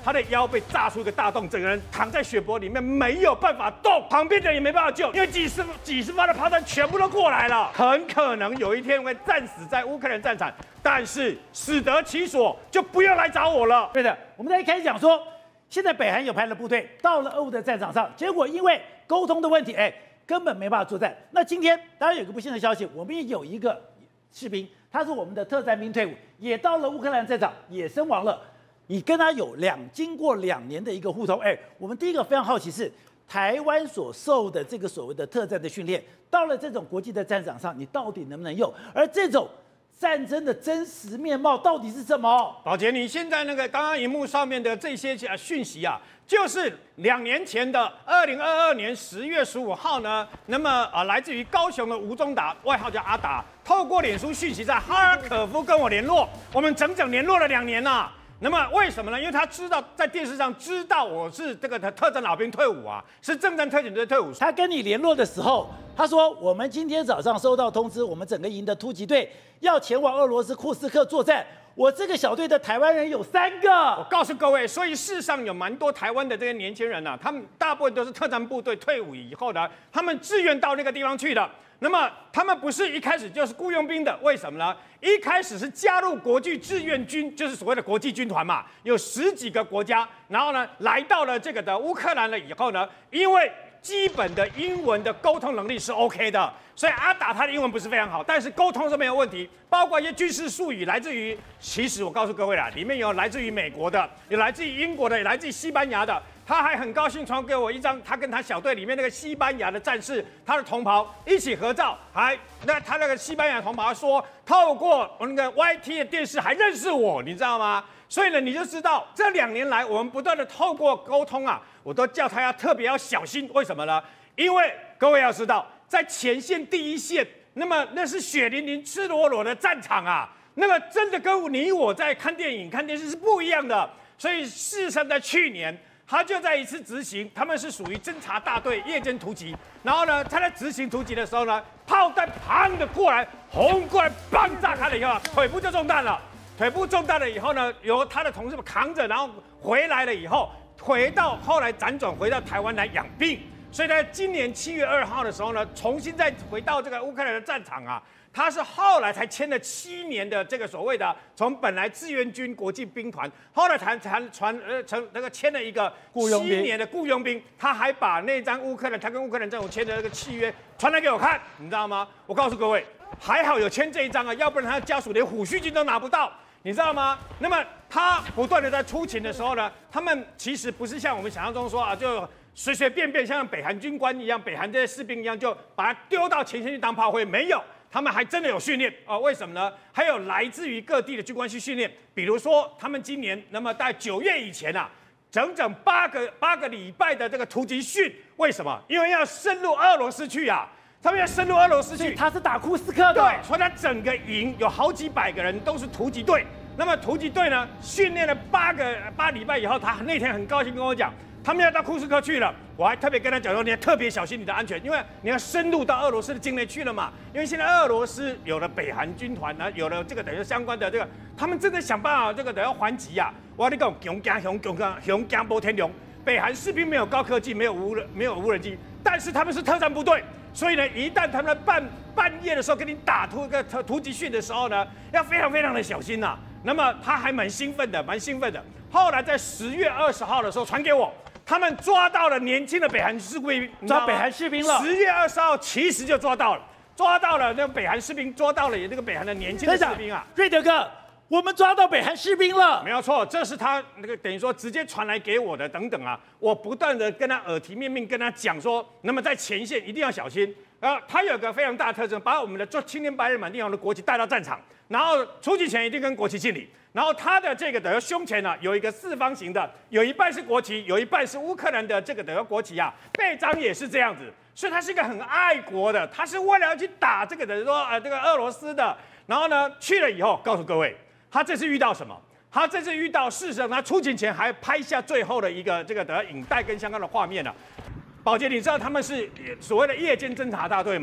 他的腰被炸出一个大洞，整个人躺在血泊里面，没有办法动，旁边的人也没办法救，因为几十发的炮弹全部都过来了，很可能有一天会战死在乌克兰战场。但是死得其所，就不要来找我了。 对的，我们在一开始讲说，现在北韩有派了部队到了俄乌的战场上，结果因为沟通的问题，根本没办法作战。那今天当然有个不幸的消息，我们也有一个士兵，他是我们的特战兵退伍，也到了乌克兰战场，也身亡了。你跟他有经过2年的一个互通，我们第一个非常好奇是台湾所受的这个所谓的特战的训练，到了这种国际的战场上，你到底能不能用？而这种战争的真实面貌到底是什么？ 宝杰，你现在那个刚刚荧幕上面的这些讯息啊，就是2年前的2022年10月15号呢，那么来自于高雄的吴宗达，外号叫阿达，透过脸书讯息在哈尔可夫跟我联络，我们整整联络了2年呐。那么为什么呢？因为他知道在电视上知道我是这个特战老兵退伍啊，是政战特警队退伍。 他跟你联络的时候，他说我们今天早上收到通知，我们整个营的突击队要前往俄罗斯库斯克作战。我这个小队的台湾人有3个。 我告诉各位，所以事实上有蛮多台湾的这些年轻人啊，他们大部分都是特战部队退伍以后呢，他们自愿到那个地方去的。那么他们不是一开始就是雇佣兵的，为什么呢？一开始是加入国际志愿军，就是所谓的国际军团嘛，有10几个国家，然后呢来到了这个的乌克兰了以后呢，因为基本的英文的沟通能力是 OK 的，所以阿达他的英文不是非常好，但是沟通是没有问题，包括一些军事术语来自于，其实我告诉各位啦，里面有来自于美国的，有来自于英国的，也来自于西班牙的。他还很高兴传给我一张他跟他小队里面那个西班牙的战士，他的同袍一起合照，他那个西班牙同袍说，透过我那个 YT 的电视还认识我，你知道吗？所以呢，你就知道这2年来我们不断的透过沟通啊，我都叫他特别要小心，为什么呢？因为各位要知道，在前线第一线，那么那是血淋淋、赤裸裸的战场啊，那么真的跟你我在看电影、看电视是不一样的。所以事实上，在去年，他就在一次执行，他们是属于侦察大队夜间突击，然后呢，他在执行突击的时候呢，炮弹砰的过来，轰过来，砰炸开了以后，腿部就中弹了。腿部中弹了以后呢，由他的同事们扛着，然后回来了以后，后来辗转回到台湾来养病。所以在今年7月2号的时候呢，重新再回到这个乌克兰的战场啊。他是后来才签了7年的这个所谓的，从本来志愿军国际兵团，后来才签了一个7年的雇佣兵，他还把那张他跟乌克兰政府签的那个契约传来给我看，你知道吗？我告诉各位，还好有签这一张啊，要不然他的家属连抚恤金都拿不到，你知道吗？那么他不断的在出勤的时候呢，他们其实不是像我们想象中说啊，就随随便便像北韩军官一样，北韩这些士兵一样，就把他丢到前线去当炮灰，没有。他们还真的有训练啊？为什么呢？还有来自于各地的军官去训练，比如说他们今年，那么在9月以前啊，整整8个礼拜的这个突击训，为什么？因为要深入俄罗斯去啊，他们要深入俄罗斯去。 他是打库斯克的， 对，所以他整个营有好几百个人都是突击队。那么突击队呢，训练了8礼拜以后，他那天很高兴跟我讲，他们要到库斯克去了。我还特别跟他讲说，你要特别小心你的安全，因为你要深入到俄罗斯的境内去了嘛。因为现在俄罗斯有了北韩军团呢，有了这个等于相关的这个，他们正在想办法这个等要还击啊。我跟你讲，熊惊波天龙，北韩士兵没有高科技，没有无人机，但是他们是特战部队，所以呢，一旦他们半夜的时候跟你打突击训的时候呢，要非常非常的小心呐。那么他还蛮兴奋的。后来在10月20号的时候传给我。他们抓到了年轻的北韩士兵， 抓北韩士兵了。 10月20号其实就抓到了那个北韩士兵，抓到了那个北韩的年轻的士兵啊。 瑞德哥，我们抓到北韩士兵了， 没有错，这是他那个等于说直接传来给我的等等啊。我不断的跟他耳提面命跟他讲说，那么在前线一定要小心。他有个非常大的特征，把我们的青天白日满地红的国旗带到战场，然后出击前一定跟国旗敬礼。然后他的这个等于胸前呢有一个4方形的，有一半是国旗，有一半是乌克兰的这个等于国旗啊，背章也是这样子，所以他是一个很爱国的，他是为了要去打这个等于说这个俄罗斯的。然后呢去了以后，告诉各位，他这次遇到什么？他这次遇到事实上他出勤前还拍下最后的一个这个等于影带跟相关的画面啊。宝杰，你知道他们是所谓的夜间侦察大队嘛？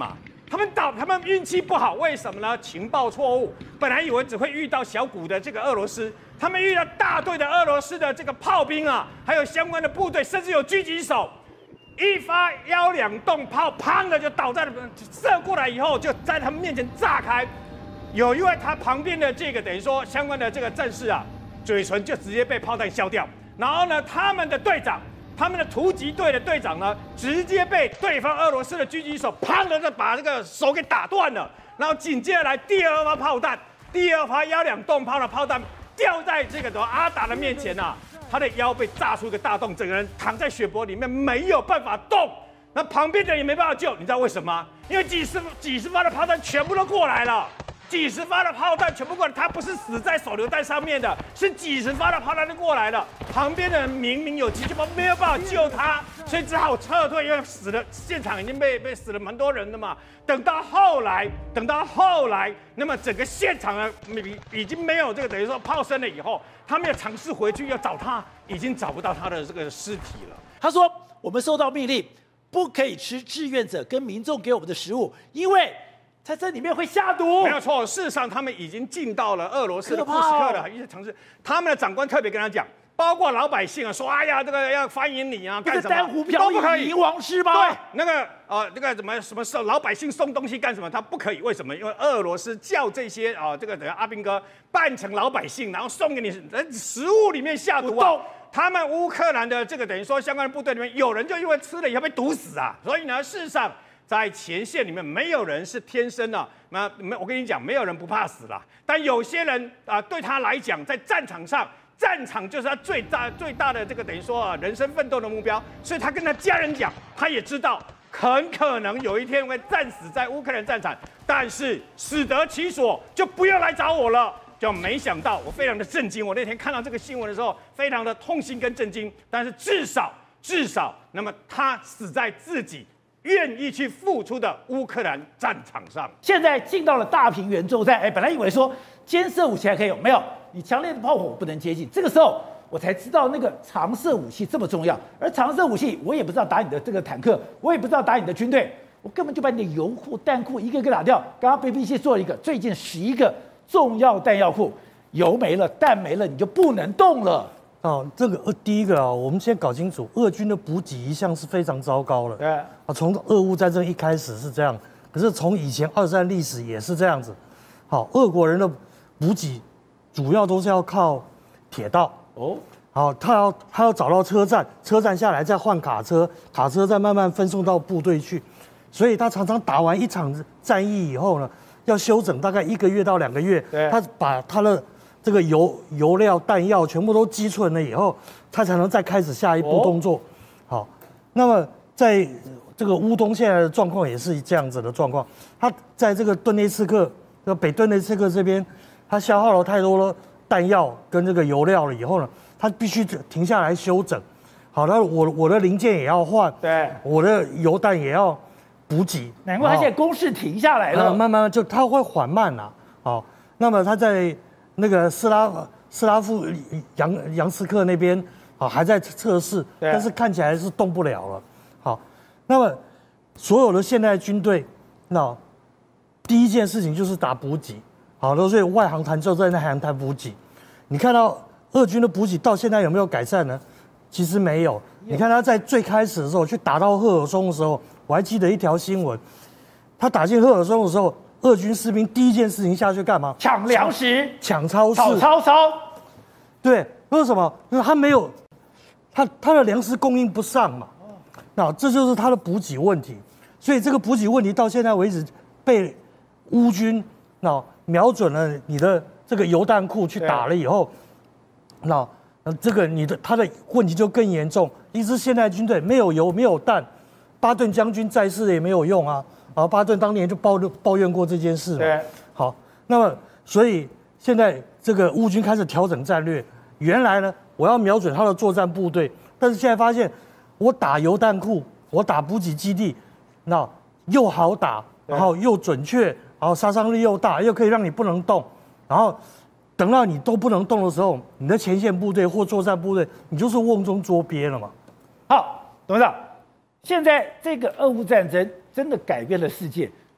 他们运气不好，为什么呢？情报错误，本来以为只会遇到小股的这个俄罗斯，他们遇到大队的俄罗斯的这个炮兵啊，还有相关的部队，甚至有狙击手。一发1-2洞炮，砰的就倒在了，射过来以后就在他们面前炸开。有一位他旁边的这个等于说相关的这个战士啊，嘴唇就直接被炮弹削掉。然后呢，他们的队长，他们的突击队的队长呢，直接被对方俄罗斯的狙击手砰的就把这个手给打断了。然后紧接着来第二发炮弹，第二发1-2洞炮的炮弹掉在这个阿达的面前啊。他的腰被炸出一个大洞，整个人躺在血泊里面，没有办法动。那旁边的人也没办法救，你知道为什么吗？因为几十发的炮弹全部都过来了，几十发的炮弹全部过来，他不是死在手榴弹上面的，是几十发的炮弹都过来了。旁边的人明明有急救包，没有办法救他，所以只好撤退，因为现场已经被死了蛮多人的嘛。等到后来，那么整个现场呢，已经没有这个等于说炮声了以后，他们要尝试回去要找他，已经找不到他的这个尸体了。 他说：“我们收到命令，不可以吃志愿者跟民众给我们的食物，因为在这里面会下毒。” 没有错，事实上他们已经进到了俄罗斯的库斯克的一些城市，他们的长官特别跟他讲。包括老百姓啊，说哎呀，这个要欢迎你啊，干什么？ 丹湖飘逸迎王师吗？ 对，那个什么老百姓送东西干什么？他不可以，为什么？因为俄罗斯叫这些这个等于阿兵哥扮成老百姓，然后送给你食物里面下毒啊。他们乌克兰的这个等于说相关的部队里面，有人就因为吃了以后被毒死啊。所以呢，事实上在前线里面没有人是天生的。我跟你讲，没有人不怕死啦。但有些人对他来讲，在战场上。战场就是他最大的这个等于说人生奋斗的目标，所以他跟他家人讲，他也知道很可能有一天会战死在乌克兰战场，但是死得其所，就不要来找我了。就没想到，我非常的震惊。我那天看到这个新闻的时候，非常的痛心跟震惊。但是至少，那么他死在自己愿意去付出的乌克兰战场上。 现在进到了大平原作战，本来以为说监射武器还可以有，没有。你强烈的炮火我不能接近，这个时候我才知道那个长射武器这么重要。而长射武器，我也不知道打你的这个坦克，我也不知道打你的军队，我根本就把你的油库、弹库一个个打掉。刚刚 BBC 做了一个，最近11个重要弹药库，油没了、弹没了，你就不能动了。 这个第一个我们先搞清楚，俄军的补给一向是非常糟糕的。 对从俄乌战争一开始是这样，可是从以前二战历史也是这样子。俄国人的补给。主要都是要靠铁道他要找到车站下来再换卡车再慢慢分送到部队去，所以他常常打完一场战役以后呢，要休整大概1个月到2个月，他把他的这个油料弹药全部都积存了以后，他才能再开始下一步动作。那么在这个乌东现在的状况也是这样子的状况，他在这个顿涅茨克北顿涅茨克这边。他消耗了太多的弹药跟这个油料了以后呢，他必须停下来休整。好，那我的零件也要换， 对， 我的油弹也要补给。 难怪他现在攻势停下来了， 慢慢就他会缓慢啦。那么他在那个斯拉夫扬斯克那边还在测试，但是看起来是动不了了。好，那么所有的现代军队，第一件事情就是打补给。好的，所以外航团就在那航团补给。你看到俄军的补给到现在有没有改善呢？其实没有。你看他在最开始的时候去打到赫尔松的时候，我还记得一条新闻，他打进赫尔松的时候，俄军士兵第一件事情下去干嘛？ 抢粮食、 抢超市、 炒超烧。 对，为什么？因为他没有，他的粮食供应不上嘛。那这就是他的补给问题。所以这个补给问题到现在为止被乌军瞄准了你的这个油弹库去打了以后，这个他的问题就更严重。一支现代军队没有油没有弹，巴顿将军在世也没有用啊。巴顿当年就抱怨过这件事嘛。 对， 好，那么所以现在这个乌军开始调整战略。原来呢，我要瞄准他的作战部队，但是现在发现我打油弹库，我打补给基地，又好打，然后又准确。然后杀伤力又大，又可以让你不能动，然后等到你都不能动的时候，你的前线部队或作战部队，你就是瓮中捉鳖了嘛。 好，董事长，现在这个俄乌战争真的改变了世界。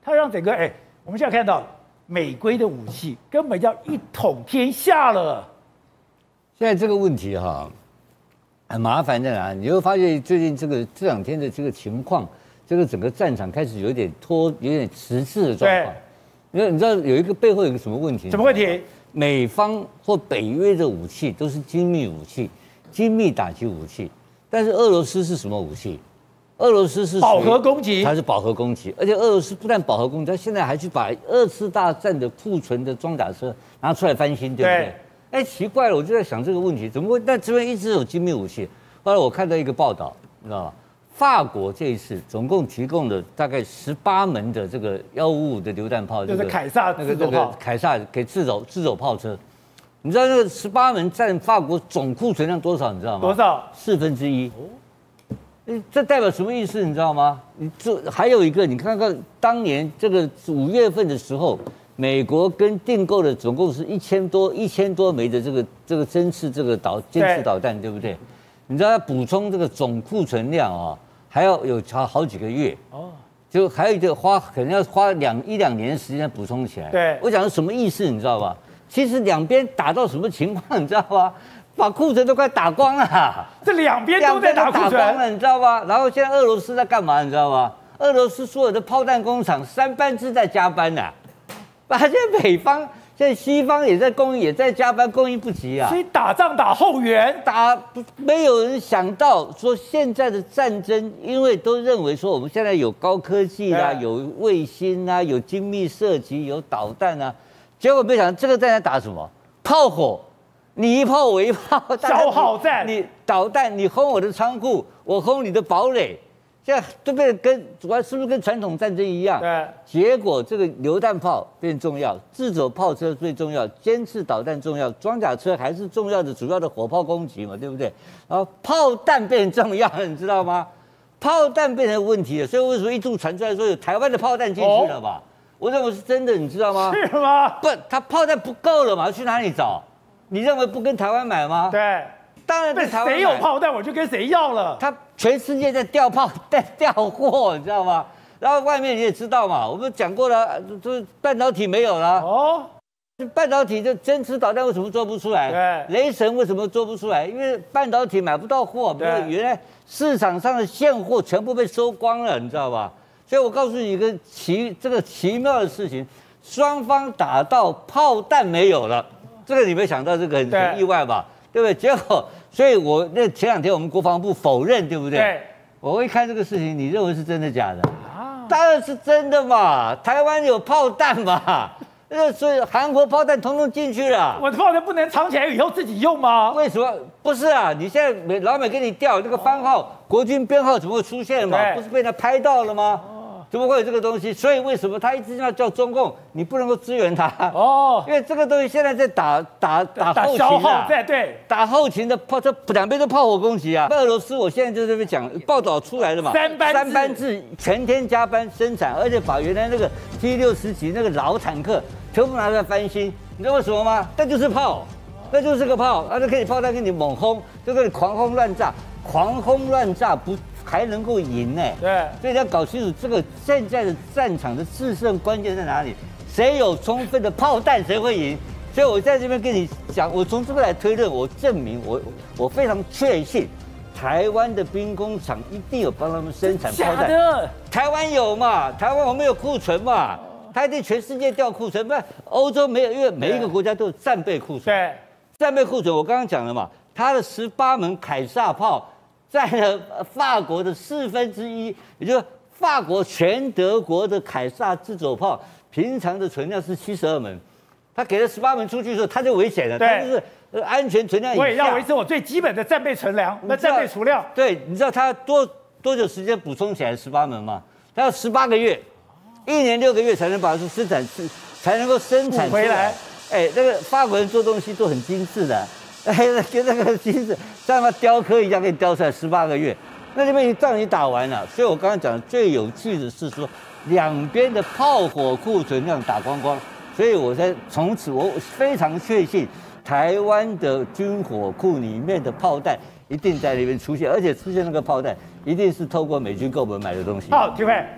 它让整个我们现在看到美规的武器根本要一统天下了。 现在这个问题很麻烦在哪？你会发现最近这两天的这个情况，这个整个战场开始有点迟滞的状况。你知道有一个背后有一个什么问题？ 什么问题？ 美方或北约的武器都是精密武器、精密打击武器，但是俄罗斯是什么武器？俄罗斯是饱和攻击， 它是饱和攻击，而且俄罗斯不但饱和攻击，它现在还去把2次大战的库存的装甲车拿出来翻新，对不对？奇怪了，我就在想这个问题，怎么会？但这边一直有精密武器。后来我看到一个报道，你知道吗？法国这一次总共提供了大概18门的这个155的榴弹炮， 就是凯撒自走炮， 凯撒给自走炮车。你知道那个18门占法国总库存量多少？你知道吗？ 多少 1/4。这代表什么意思？你知道吗？还有一个，你看看当年这个5月份的时候，美国跟订购的总共是1000多枚的这个针刺监视导弹，对不对？你知道它补充这个总库存量还要有好几个月就还有一个可能要花1、2年的时间补充起来。 对， 我讲的什么意思？你知道吧？其实两边打到什么情况？你知道吗？把库存都快打光了， 这两边都在打库存了，你知道吧？然后现在俄罗斯在干嘛？你知道吗？俄罗斯所有的炮弹工厂3班制在加班呐，现在北方、现在西方也在供应，也在加班，供应不及啊。 所以打仗打后援， 没有人想到说现在的战争，因为都认为说我们现在有高科技啦，有卫星啊，有精密射击，有导弹啊，结果没想到这个战争打什么？炮火。你一炮我一炮， 消耗战。 你导弹，你轰我的仓库，我轰你的堡垒，现在都变得是不是跟传统战争一样？ 对。 结果这个榴弹炮变重要，自走炮车最重要，监视导弹重要，装甲车还是重要的主要的火炮攻击嘛，对不对？然后炮弹变重要了，你知道吗？炮弹变成问题了，所以为什么一度传出来说有台湾的炮弹进去了吧？我认为是真的，你知道吗？ 是吗？ 不，他炮弹不够了嘛，去哪里找？你认为不跟台湾买吗？ 对， 当然跟台湾买。 谁有炮弹我就跟谁要了。 他全世界在调炮、在调货，你知道吗？然后外面你也知道嘛，我们讲过了，就是半导体没有了。半导体就针刺导弹为什么做不出来？ 对， 雷神为什么做不出来？因为半导体买不到货，没有原来市场上的现货全部被收光了，你知道吧？所以我告诉你一个奇妙的事情，双方打到炮弹没有了。这个你没想到，这个很意外吧？对不对？结果，所以前2天我们国防部否认，对不对？ 对。 我会看这个事情，你认为是真的假的？当然是真的嘛！台湾有炮弹嘛？所以韩国炮弹统统进去了。 我的炮弹不能藏起来以后自己用吗？ 为什么？不是啊！你现在老美给你调那个番号、国军编号怎么会出现嘛？不是被他拍到了吗？怎么会有这个东西？所以为什么他一直要叫中共，你不能够支援他？因为这个东西现在在打后勤啊， 对， 打后勤的炮，这两边都炮火攻击啊。俄罗斯，我现在就这边讲报道出来了嘛，3班制全天加班生产，而且把原来那个 T60级那个老坦克全部拿出来翻新，你知道为什么吗？那就是炮，那就是个炮，就可以炮弹给你猛轰，就可以狂轰乱炸，不还能够赢呢？ 对， 所以你要搞清楚这个现在的战场的制胜关键在哪里？谁有充分的炮弹，谁会赢？所以我在这边跟你讲，我从这个来推论，我证明我非常确信，台湾的兵工厂一定有帮他们生产炮弹。 假的， 台湾有嘛？台湾我们有库存嘛？他一定全世界调库存，不然欧洲没有，因为每一个国家都有战备库存。 对， 战备库存我刚刚讲了嘛，它的18门凯撒炮占了法国的1/4，也就是法国全德国的凯撒自走炮平常的存量是72门，他给了18门出去的时候，他就危险了，他就是安全存量以下。 我也要维持我最基本的战备存粮，战备储量。 对，你知道他多久时间补充起来18门吗？他要18个月，1年6个月才能把它才能够生产回来。 那个法国人做东西都很精致的。跟那个精致像他雕刻一样，给你雕出来18个月，那这边仗已经打完了。所以我刚刚讲的最有趣的是说，两边的炮火库存量打光光，所以我从此我非常确信，台湾的军火库里面的炮弹一定在那边出现，而且出现那个炮弹一定是透过美军购买买的东西。 好，体会，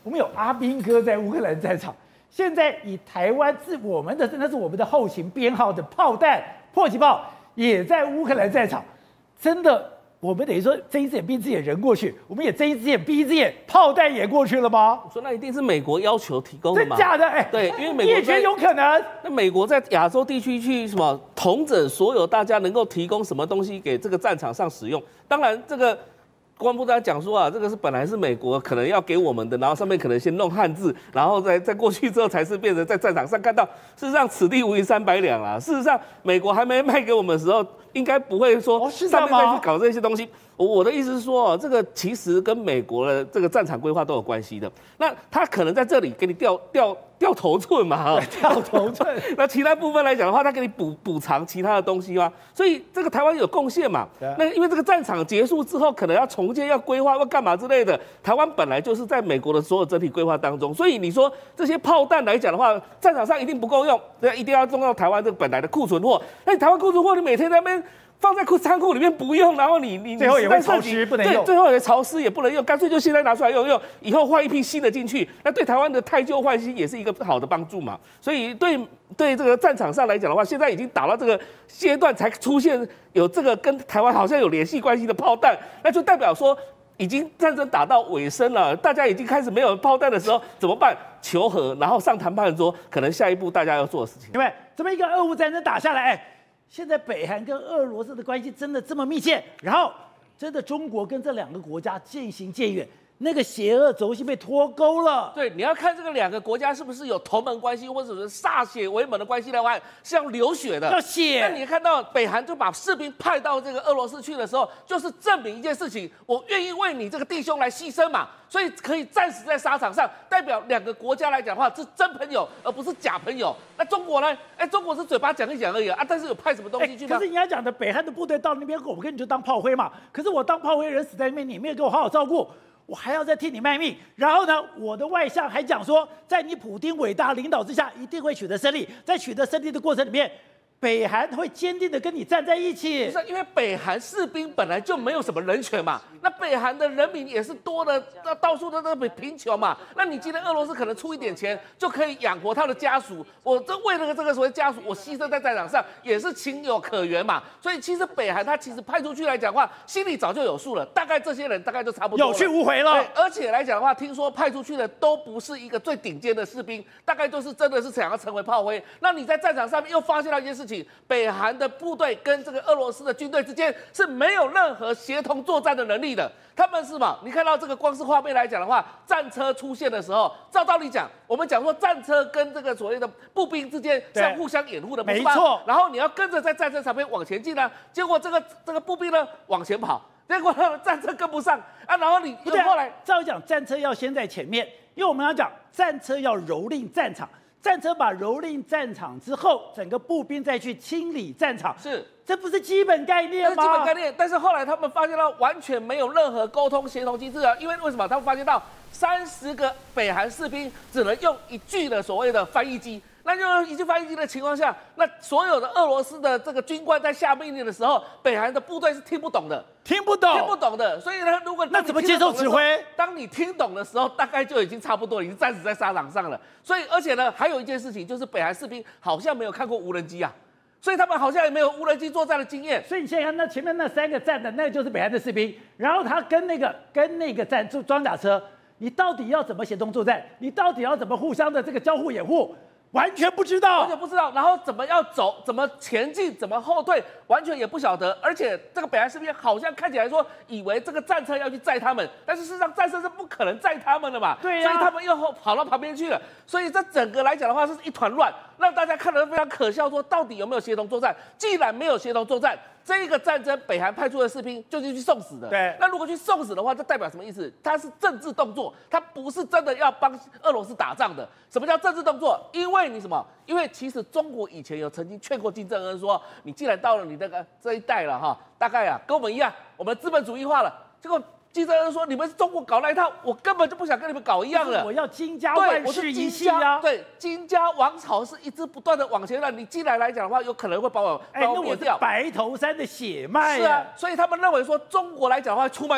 我们有阿兵哥在乌克兰战场，现在以台湾我们的那是我们的后勤编号的炮弹迫击炮也在乌克兰战场，真的。我们等于说睁一只眼闭一只眼人过去，我们也睁一只眼闭一只眼，炮弹也过去了吗？ 我说那一定是美国要求提供的嘛？ 真假的？哎， 对，因为美国也觉得有可能。 那美国在亚洲地区去什么统整所有大家能够提供什么东西给这个战场上使用？当然这个。公安部长讲说啊，这个是本来是美国可能要给我们的，然后上面可能先弄汉字，然后再过去之后才是变成在战场上看到。事实上，此地无银300两啊。事实上，美国还没卖给我们的时候，应该不会说上面再去搞这些东西。我的意思是说，这个其实跟美国的这个战场规划都有关系的。那他可能在这里给你掉头寸嘛， 掉头寸。 那其他部分来讲的话，他给你补偿其他的东西嘛。所以这个台湾有贡献嘛。那因为这个战场结束之后，可能要重建、要规划、要干嘛之类的。台湾本来就是在美国的所有整体规划当中，所以你说这些炮弹来讲的话，战场上一定不够用，一定要用到台湾这个本来的库存货。那你台湾库存货，你每天在那边。放在仓库里面不用，然后你最后也会潮湿，不能用。 对，最后也潮湿也不能用，干脆就现在拿出来用，以后换一批新的进去，那对台湾的汰旧换新也是一个好的帮助嘛。所以对这个战场上来讲的话，现在已经打到这个阶段才出现有这个跟台湾好像有联系关系的炮弹，那就代表说已经战争打到尾声了，大家已经开始没有炮弹的时候怎么办？求和，然后上谈判桌，可能下一步大家要做的事情。 因为这么一个俄乌战争打下来，现在北韩跟俄罗斯的关系真的这么密切，然后真的中国跟这两个国家渐行渐远，那个邪恶轴心被脱钩了。 对，你要看这个两个国家是不是有同盟关系，或者是歃血为盟的关系的话，是要流血的， 要血。 那你看到北韩就把士兵派到这个俄罗斯去的时候，就是证明一件事情，我愿意为你这个弟兄来牺牲嘛。所以可以战死在沙场上，代表两个国家来讲的话是真朋友，而不是假朋友。那中国呢？中国是嘴巴讲一讲而已啊，但是有派什么东西去吗？ 可是人家讲的北韩的部队到那边，我跟你就当炮灰嘛。可是我当炮灰，人死在那边，你没有给我好好照顾，我还要再替你卖命。然后呢，我的外相还讲说，在你普丁伟大领导之下，一定会取得胜利。在取得胜利的过程里面，北韩会坚定的跟你站在一起。 不是因为北韩士兵本来就没有什么人权嘛，那北韩的人民也是多的，到处都贫穷嘛。那你今天俄罗斯可能出一点钱就可以养活他的家属，我这为了这个所谓家属，我牺牲在战场上也是情有可原嘛。所以其实北韩他其实派出去来讲的话，心里早就有数了，大概这些人大概就差不多有去无回了。 而且来讲的话，听说派出去的都不是一个最顶尖的士兵，大概就是真的是想要成为炮灰。那你在战场上面又发现到一件事情，北韩的部队跟这个俄罗斯的军队之间是没有任何协同作战的能力的。他们是嘛？你看到这个光是画面来讲的话，战车出现的时候，照道理讲，我们讲说战车跟这个所谓的步兵之间是要互相掩护的， 没错。 然后你要跟着在战车上面往前进啊，结果这个步兵呢往前跑，结果呢战车跟不上啊，然后你后来照讲战车要先在前面，因为我们要讲战车要蹂躏战场。战车把蹂躏战场之后，整个步兵再去清理战场，这不是基本概念吗？ 这是基本概念，但是后来他们发现到完全没有任何沟通协同机制啊，因为什么？他们发现到30个北韩士兵只能用1具的所谓的翻译机。那就1具翻译机的情况下，那所有的俄罗斯的这个军官在下命令的时候，北韩的部队是听不懂的，听不懂的。所以呢，如果那怎么接受指挥？ 当你听懂的时候，大概就已经差不多已经战死在沙场上了。所以，而且呢，还有一件事情就是北韩士兵好像没有看过无人机啊，所以他们好像也没有无人机作战的经验。 所以你现在看那前面那3个站的，那就是北韩的士兵，然后他跟那个站装甲车，你到底要怎么协同作战？你到底要怎么互相的这个交互掩护？完全不知道， 然后怎么要走，怎么前进，怎么后退，完全也不晓得。而且这个北韩士兵好像看起来说，以为这个战车要去载他们，但是事实上战车是不可能载他们的嘛。 对所以他们又跑到旁边去了。所以这整个来讲的话，是一团乱，让大家看得非常可笑。说到底有没有协同作战？既然没有协同作战，这个战争北韩派出的士兵就是去送死的。 对， 那如果去送死的话，这代表什么意思？它是政治动作，它不是真的要帮俄罗斯打仗的。什么叫政治动作？因为你什么？因为其实中国以前有曾经劝过金正恩说，你既然到了你这一代了哈，大概跟我们一样，我们资本主义化了。结果金正恩说，你们是中国搞那一套，我根本就不想跟你们搞一样了。 我要金家万世一系啊！ 对，金家王朝是一直不断的往前的，你进来讲的话，有可能会把我那我是白头山的血脉。 是啊，所以他们认为说中国来讲的话出卖他。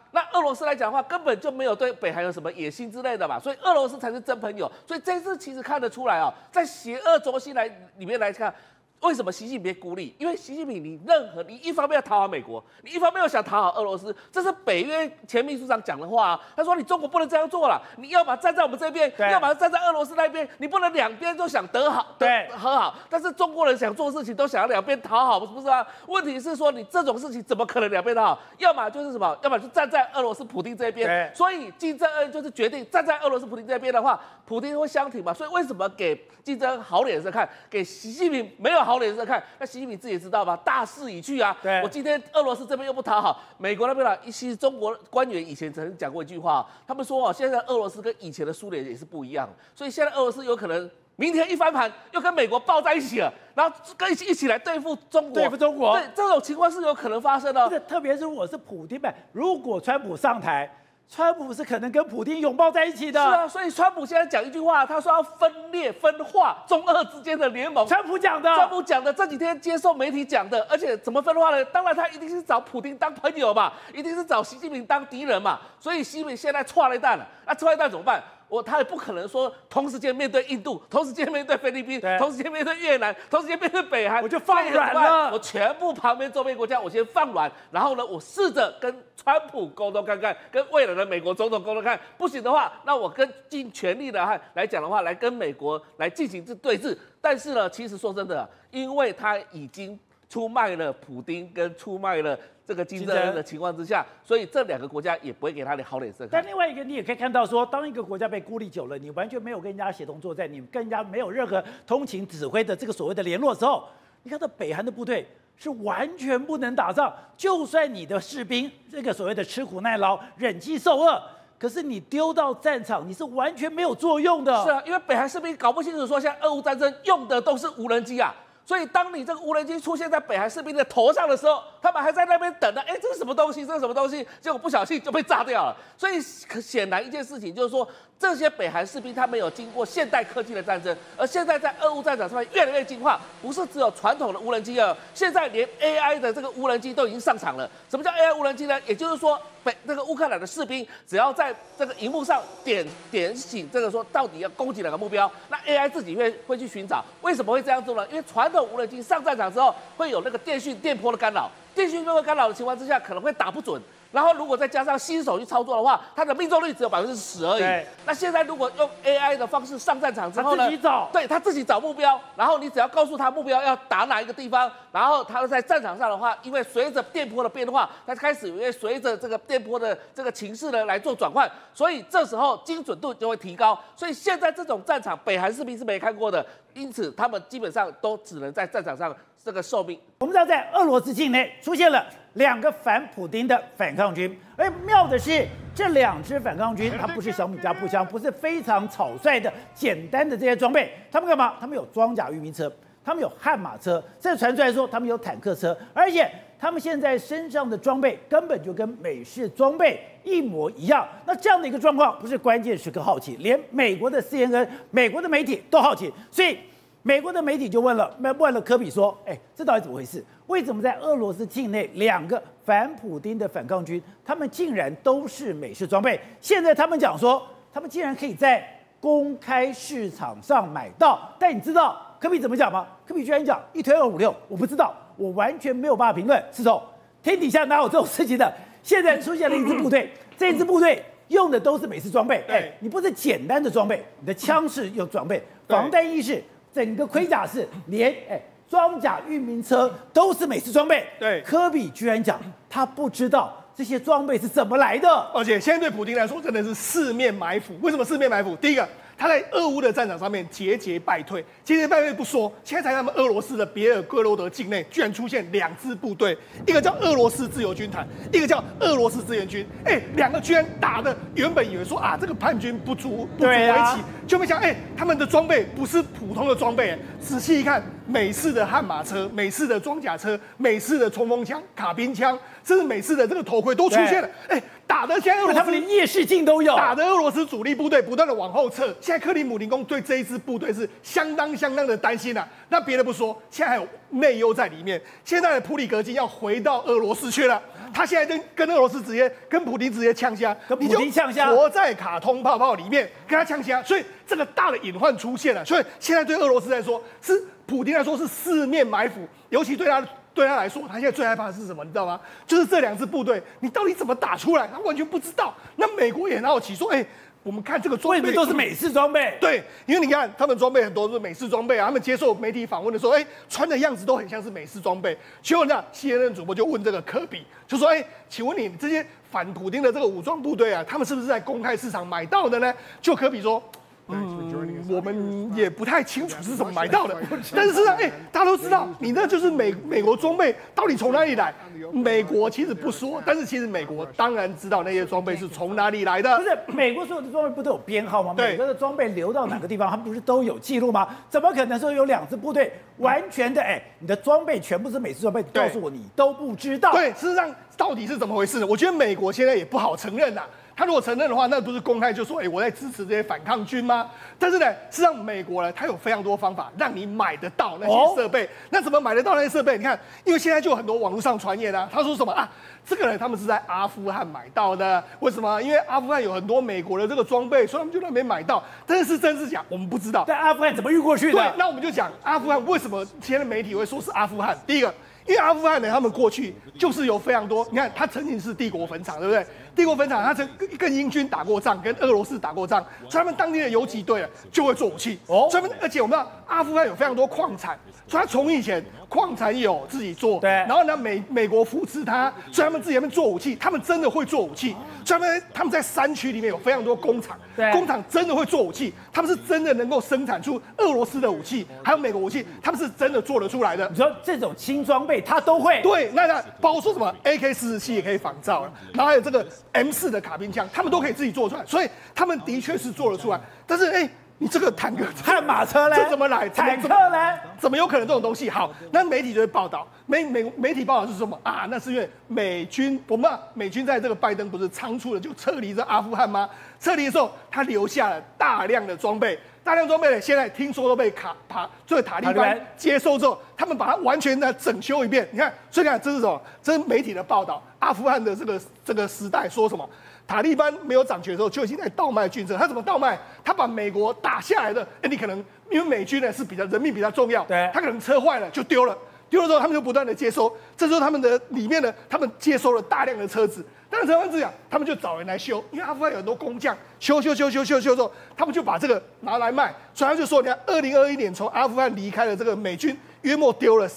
那俄罗斯来讲的话，根本就没有对北韩有什么野心之类的嘛，所以俄罗斯才是真朋友。所以这次其实看得出来哦，在邪恶轴心里面来看。为什么习近平孤立？因为习近平，你一方面要讨好美国，你一方面又想讨好俄罗斯，这是北约前秘书长讲的话啊。他说你中国不能这样做了，你要么站在我们这边，要么站在俄罗斯那边，你不能两边都想和好。但是中国人想做事情都想要两边讨好，不是啊？问题是说你这种事情怎么可能两边讨好？要么就是什么，要么就站在俄罗斯普丁这边。所以金正恩就是决定站在俄罗斯普丁这边的话，普丁会相挺嘛。所以为什么给金正恩好脸色看，给习近平没有好脸色看？那习近平自己也知道吧？大势已去啊！我今天俄罗斯这边又不讨好，美国那边其实中国官员以前曾经讲过一句话，他们说现在俄罗斯跟以前的苏联也是不一样，所以现在俄罗斯有可能明天一翻盘，又跟美国抱在一起了，然后一起来对付中国。对，这种情况是有可能发生的。 特别是如果是普丁版，如果川普上台。川普是可能跟普丁拥抱在一起的， 是啊，所以川普现在讲一句话，他说要分裂分化中俄之间的联盟。 川普讲的，这几天接受媒体讲的，而且怎么分化呢？当然他一定是找普丁当朋友嘛，一定是找习近平当敌人嘛。所以习近平现在错了一蛋了，那错了一蛋怎么办？他也不可能说同时间面对印度，同时间面对菲律宾，同时间面对越南，同时间面对北韩， 我就放软了。 我全部旁边周边国家我先放软，然后呢，我试着跟川普沟通看看，跟未来的美国总统沟通看，不行的话，那我尽全力的来讲的话，来跟美国来进行对峙。但是呢，其实说真的，因为他已经出卖了普丁跟出卖了这个金正恩的情况之下，所以这两个国家也不会给他的好脸色看。 但另外一个，你也可以看到说，当一个国家被孤立久了，你完全没有跟人家协同作战，你跟人家没有任何通勤指挥的这个所谓的联络的时候，你看到北韩的部队是完全不能打仗，就算你的士兵这个所谓的吃苦耐劳、忍饥受饿，可是你丢到战场，你是完全没有作用的。 是啊，因为北韩士兵搞不清楚说，现在俄乌战争用的都是无人机啊。所以，当你这个无人机出现在北韩士兵的头上的时候，他们还在那边等呢。这是什么东西？这是什么东西？结果不小心就被炸掉了。所以，显然一件事情就是说，这些北韩士兵他们有经过现代科技的战争，而现在在俄乌战场上面越来越进化，不是只有传统的无人机啊，现在连 AI 的这个无人机都已经上场了。什么叫 AI 无人机呢？也就是说，这个乌克兰的士兵只要在这个荧幕上点醒这个说到底要攻击哪个目标，那 AI 自己会去寻找。为什么会这样做呢？因为传统无人机上战场之后会有那个电波的干扰，电讯波干扰的情况之下可能会打不准。然后如果再加上新手去操作的话，它的命中率只有10%而已。那现在如果用 AI 的方式上战场之后呢，他自己找目标，然后你只要告诉他目标要打哪一个地方，然后他在战场上的话，因为随着电波的变化，他开始随着这个电波的这个情势呢来做转换，所以这时候精准度就会提高。所以现在这种战场，北韩士兵是没看过的，因此他们基本上都只能在战场上这个受命。 我们知道，在俄罗斯境内出现了2个反普丁的反抗军，而妙的是，这2支反抗军它不是小米加步枪，不是非常草率的简单的这些装备，他们干嘛？他们有装甲运兵车，他们有悍马车，这传出来说他们有坦克车，而且他们现在身上的装备根本就跟美式装备一模一样。那这样的一个状况，不是关键时刻好奇，连美国的 CNN、美国的媒体都好奇，所以美国的媒体就问了科比说：“这到底怎么回事？为什么在俄罗斯境内2个反普丁的反抗军，他们竟然都是美式装备？现在他们讲说，他们竟然可以在公开市场上买到。但你知道科比怎么讲吗？科比居然讲1推2、5、6，我不知道，我完全没有办法评论。是从天底下哪有这种事情的？现在出现了一支部队，这支部队用的都是美式装备。你不是简单的装备，你的枪是有装备，防弹衣是。”整个盔甲是连装甲运兵车都是美式装备。 对， 科比居然讲他不知道这些装备是怎么来的， 而且现在对普丁来说真的是四面埋伏。为什么四面埋伏？第一个，他在俄乌的战场上面节节败退，节节败退不说，现在在他们俄罗斯的别尔哥罗德境内，居然出现2支部队，一个叫俄罗斯自由军团，一个叫俄罗斯志愿军。2个居然打的，原本以为说这个叛军不足为奇，就没想他们的装备不是普通的装备，仔细一看，美式的悍马车、美式的装甲车、美式的冲锋枪、卡宾枪，甚至美式的这个头盔都出现了。打的现在俄罗斯他们连夜视镜都有， 打的俄罗斯主力部队不断的往后撤。现在克里姆林宫对这一支部队是相当的担心啊。那别的不说，现在还有内忧在里面。现在的普里格金要回到俄罗斯去了， 他现在跟俄罗斯跟普丁直接呛虾， 跟普丁呛虾， 活在卡通泡泡里面跟他呛虾，所以这个大的隐患出现了。所以现在对俄罗斯来说，是普丁来说是四面埋伏，尤其对他来说，他现在最害怕的是什么？你知道吗？就是这2支部队，你到底怎么打出来？他完全不知道。那美国也很好奇，说，我们看这个装备都是美式装备， 对，因为你看他们装备很多都是美式装备啊，他们接受媒体访问的时候，穿的样子都很像是美式装备。结果呢，CNN 主播就问这个科比，就说，请问你这些反普丁的这个武装部队啊，他们是不是在公开市场买到的呢？就科比说。我们也不太清楚是怎么买到的，但是事实上，大家都知道，你那就是美国装备到底从哪里来？美国其实不说，但是其实美国当然知道那些装备是从哪里来的。 不是美国所有的装备不都有编号吗？ 对， 每个的装备流到哪个地方，他们不是都有记录吗？怎么可能说有2支部队完全的你的装备全部是美式装备？告诉我你都不知道。 对，事实上到底是怎么回事呢？我觉得美国现在也不好承认呐。他如果承认的话，那不是公开就说，我在支持这些反抗军吗？但是呢，事实上美国呢，它有非常多方法让你买得到那些设备。那怎么买得到那些设备？你看，因为现在就有很多网络上传言啊，他说什么啊？这个人他们是在阿富汗买到的，为什么？因为阿富汗有很多美国的这个装备，所以他们就在那边买到。但是真是假，我们不知道。 在阿富汗怎么运过去的？ 对，那我们就讲阿富汗为什么现在媒体会说是阿富汗？第一个，因为阿富汗呢，他们过去就是有非常多，你看，他曾经是帝国坟场，对不对？帝国坟场，他跟英军打过仗，跟俄罗斯打过仗，所以他们当地的游击队就会做武器。所以而且我们知道阿富汗有非常多矿产，所以他从以前矿产有自己做， 对， 然后呢美国扶持他，所以他们自己在那边做武器，他们真的会做武器。所以他们在山区里面有非常多工厂，工厂真的会做武器，他们是真的能够生产出俄罗斯的武器，还有美国武器，他们是真的做得出来的。 你说这种轻装备他都会？ 对，那包括说什么 AK-47也可以仿造了，然后还有这个 M4的卡宾枪，他们都可以自己做出来，所以他们的确是做得出来。但是你这个坦克、 悍马车呢？ 这怎么来？ 坦克呢？ 怎么有可能这种东西？好，那媒体就会报道，媒体报道是什么啊？那是因为美军在这个拜登不是仓促的就撤离这阿富汗吗？撤离的时候，他留下了大量的装备，呢，现在听说都被这个塔利班接收之后，他们把它完全的整修一遍。你看，所以你看这是什么？这是媒体的报道。阿富汗的这个时代说什么？塔利班没有掌权的时候就已经在倒卖军车，他怎么倒卖？他把美国打下来的，你可能因为美军呢是人命比较重要， 对， 他可能车坏了就丢了之后他们就不断的接收，这时候他们的里面呢，他们接收了大量的车子，但是车完这样，他们就找人来修，因为阿富汗有很多工匠，修之后，他们就把这个拿来卖，所以他就说，你看2021年从阿富汗离开了这个美军，约莫丢了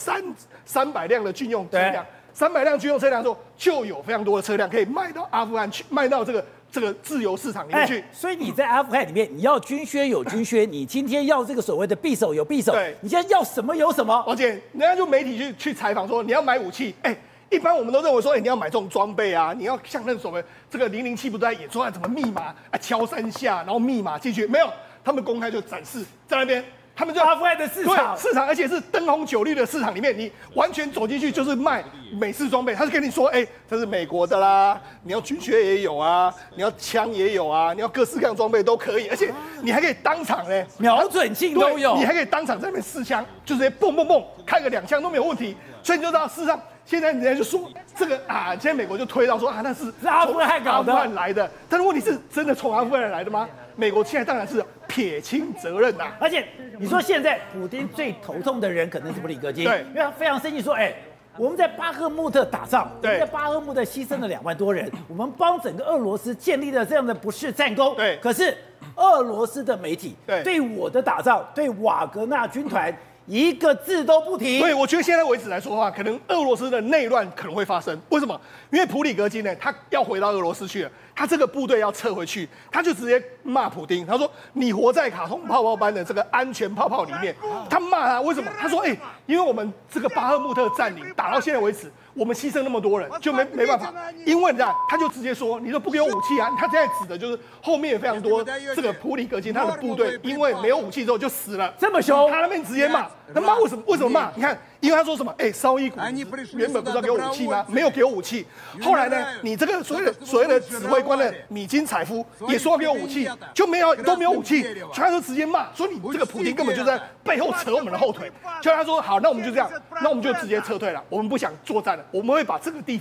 300辆的军用车辆。300辆军用车辆之后，就有非常多的车辆可以卖到阿富汗去，卖到这个自由市场里面去。 所以你在阿富汗里面，你要军靴有军靴，你今天要这个所谓的匕首有匕首， 对， 你现在要什么有什么。 而且人家就媒体去采访说，你要买武器，一般我们都认为说，你要买这种装备啊，你要像那所谓这个007不是在演说怎么密码敲3下，然后密码进去，没有，他们公开就展示在那边。他们就阿富汗的市场， 而且是灯红酒绿的市场里面，你完全走进去就是卖美式装备。他就跟你说，这是美国的啦，你要军靴也有啊，你要枪也有啊，你要各式各样装备都可以，而且你还可以当场瞄准镜都有， 你还可以当场在那边试枪，就直接蹦蹦蹦开个2枪都没有问题。所以你就知道，事实上现在人家就说这个现在美国就推到说那是阿富汗搞的， 阿富汗来的。但是问题是，真的从阿富汗来的吗？美国现在当然是撇清责任呐。 而且你说现在普丁最头痛的人可能是普里戈金， 对， 因为他非常生气说，我们在巴赫穆特打仗，我对， 们在巴赫穆特牺牲了2万多人，我们帮整个俄罗斯建立了这样的不世战功， 对。 可是俄罗斯的媒体对我的打仗，对瓦格纳军团一个字都不提。 对，我觉得现在为止来说的话，可能俄罗斯的内乱可能会发生。为什么？因为普里戈金呢，他要回到俄罗斯去了，他这个部队要撤回去，他就直接骂普丁，他说：“你活在卡通泡泡般的这个安全泡泡里面。”他骂他为什么？他说：“因为我们这个巴赫穆特占领打到现在为止，我们牺牲那么多人，就没办法。因为这样，他就直接说，你都不给我武器啊！他现在指的就是后面有非常多这个普里戈金他的部队，因为没有武器之后就死了， 这么凶， 他那边直接骂。那骂为什么骂？你看，因为他说什么？绍伊古原本不是要给我武器吗？没有给我武器。后来呢，你这个所谓的指挥官的米金采夫也说要给我武器，就都没有武器，所以他就直接骂说你这个普丁根本就在背后扯我们的后腿。就他说好，那我们就这样，那我们就直接撤退了，我们不想作战了，我们会把这个地方呢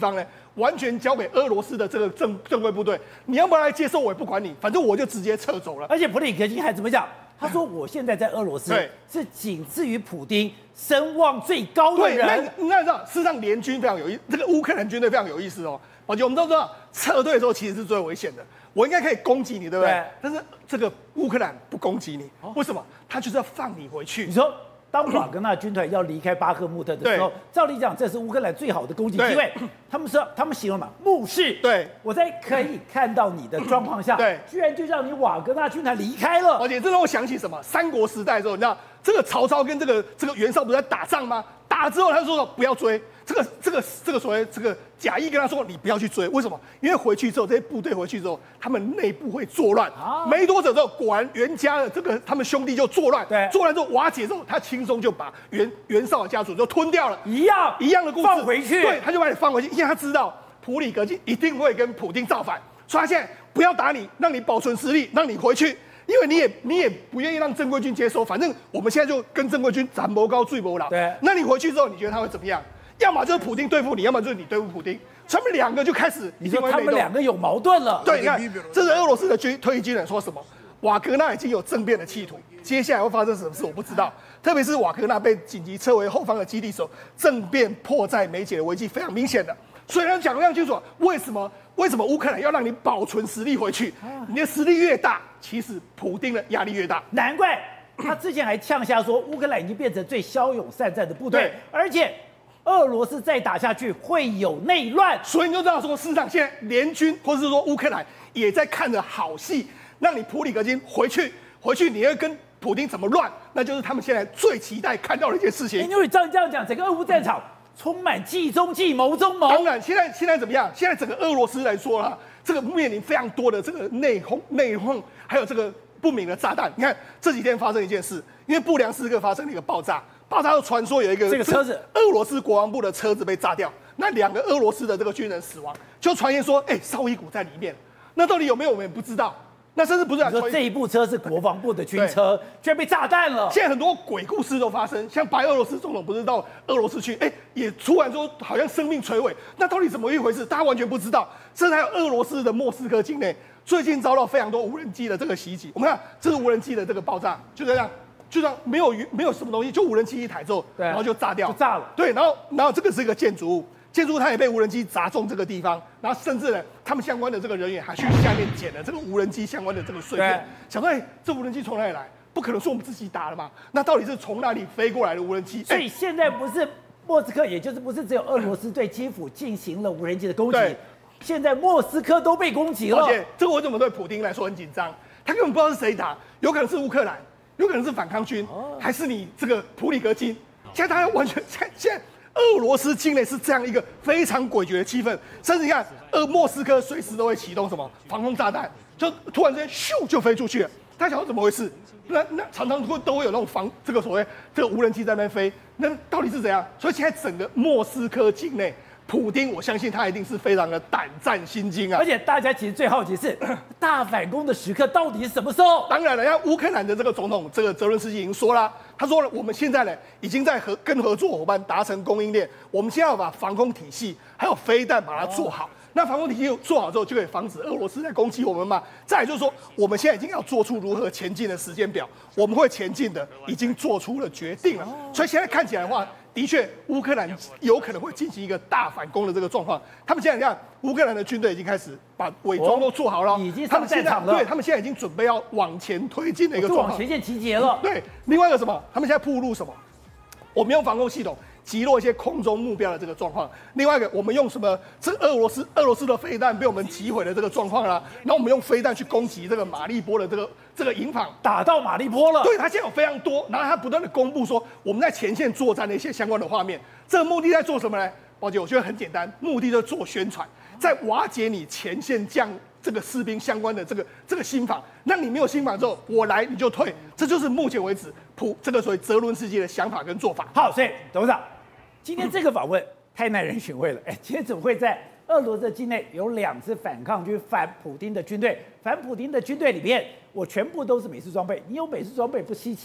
完全交给俄罗斯的这个正规部队，你要不要来接受我也不管你，反正我就直接撤走了。 而且普里格金还怎么讲？他说我现在在俄罗斯是仅次于普丁声望最高的人。 对，那知道，事实上联军非常有意，这个乌克兰军队非常有意思哦。而且我们都知道，撤退的时候其实是最危险的。我应该可以攻击你，对不对？但是这个乌克兰不攻击你，为什么？他就是要放你回去。 你说，当瓦格纳军团要离开巴赫穆特的时候，照理讲这是乌克兰最好的攻击机会。他们说，他们形容嘛，目视。 对， 我在可以看到你的状况下， 对， 居然就让你瓦格纳军团离开了。 而且这让我想起什么？三国时代的时候，你知道这个曹操跟这个袁绍不是在打仗吗？打了之后，他说不要追。这个所谓这个贾谊跟他说，你不要去追，为什么？因为回去之后，这些部队回去之后，他们内部会作乱。没多久之后，果然袁家的这个他们兄弟就作乱。对，作乱之后瓦解之后，他轻松就把袁绍的家族就吞掉了。一样的故事， 放回去。 对，他就把你放回去，因为他知道普里格金一定会跟普丁造反，所以他现在不要打你，让你保存实力，让你回去。因为你也不愿意让正规军接收，反正我们现在就跟正规军斩谋高罪谋老。对，那你回去之后，你觉得他会怎么样？要么就是普丁对付你，要么就是你对付普丁。他们两个就开始， 你说他们两个有矛盾了。 对，你看，这是俄罗斯的退役军人说什么？瓦格纳已经有政变的企图，接下来会发生什么事我不知道。特别是瓦格纳被紧急撤回后方的基地时候，政变迫在眉睫的危机非常明显的。所以他讲得非常清楚，为什么乌克兰要让你保存实力回去？你的实力越大，其实普丁的压力越大。 难怪他之前还呛下说，乌克兰已经变成最骁勇善战的部队，而且俄罗斯再打下去会有内乱。 所以你就知道说，事实上现在联军或者是说乌克兰也在看着好戏，让你普里格金回去，你要跟普丁怎么乱，那就是他们现在最期待看到的一件事情。 因为照你这样讲，整个俄乌战场充满计中计、谋中谋。 当然，现在怎么样？现在整个俄罗斯来说啦，这个面临非常多的这个内讧，还有这个不明的炸弹。你看这几天发生一件事，因为布良斯克发生了一个爆炸又传说有一个这个车子， 俄罗斯国防部的车子被炸掉，那2个俄罗斯的这个军人死亡，就传言说，绍伊古在里面，那到底有没有我们也不知道。那甚至不是说这一部车是国防部的军车，居然被炸弹了。 现在很多鬼故事都发生，像白俄罗斯总统不是到俄罗斯去，也突然说好像生命垂危，那到底怎么一回事？大家完全不知道。甚至还有俄罗斯的莫斯科境内最近遭到非常多无人机的这个袭击。我们看这是无人机的这个爆炸，就这样没有什么东西，就无人机一台之后，然后就炸掉， 就炸了。 对，然后这个是一个建筑物。建筑物它也被无人机砸中这个地方，然后甚至呢，他们相关的这个人员还去下面捡了这个无人机相关的这个碎片，想说，这无人机从哪里来？不可能是我们自己打的嘛？那到底是从哪里飞过来的无人机？ 所以现在不是莫斯科，也就是不是只有俄罗斯对基辅进行了无人机的攻击，现在莫斯科都被攻击了。 而且这个为什么对普丁来说很紧张？他根本不知道是谁打，有可能是乌克兰，有可能是反抗军，还是你这个普里格金？现在大家完全现在。俄罗斯境内是这样一个非常诡谲的气氛，甚至你看，莫斯科随时都会启动什么防空炸弹，就突然之间咻就飞出去了。大家想怎么回事？那常常都会有那种这个所谓这个无人机在那边飞，那到底是怎样？所以现在整个莫斯科境内，普丁我相信他一定是非常的胆战心惊啊。 而且大家其实最好奇是大反攻的时刻到底是什么时候？ 当然了，像乌克兰的这个总统这个泽伦斯基已经说了。他说了，我们现在呢已经在跟合作伙伴达成供应链，我们现在要把防空体系还有飞弹把它做好。那防空体系做好之后，就可以防止俄罗斯在攻击我们嘛。再来就是说，我们现在已经要做出如何前进的时间表，我们会前进的，已经做出了决定了。所以现在看起来的话，的确乌克兰有可能会进行一个大反攻的这个状况。他们现在你看，乌克兰的军队已经开始把伪装都做好了， 已经上战场了。 对，他们现在已经准备要往前推进的一个状况， 往前线集结了。 对，另外一个什么？他们现在铺路什么？我们用防空系统击落一些空中目标的这个状况。另外一个，我们用什么？这俄罗斯的飞弹被我们击毁的这个状况啦。然后我们用飞弹去攻击这个马利波的这个营房， 打到马利波了。 对，他现在有非常多，然后他不断的公布说我们在前线作战的一些相关的画面。这个目的在做什么呢？宝姐，我觉得很简单，目的就是做宣传，在瓦解你前线这个士兵相关的这个心防，那你没有心防之后，我来你就退，这就是目前为止这个所谓泽伦斯基的想法跟做法。 好，所以董事长，今天这个访问太耐人寻味了。今天怎么会在俄罗斯境内有2支反抗军反普丁的军队？反普丁的军队里面，我全部都是美式装备。你有美式装备不稀奇，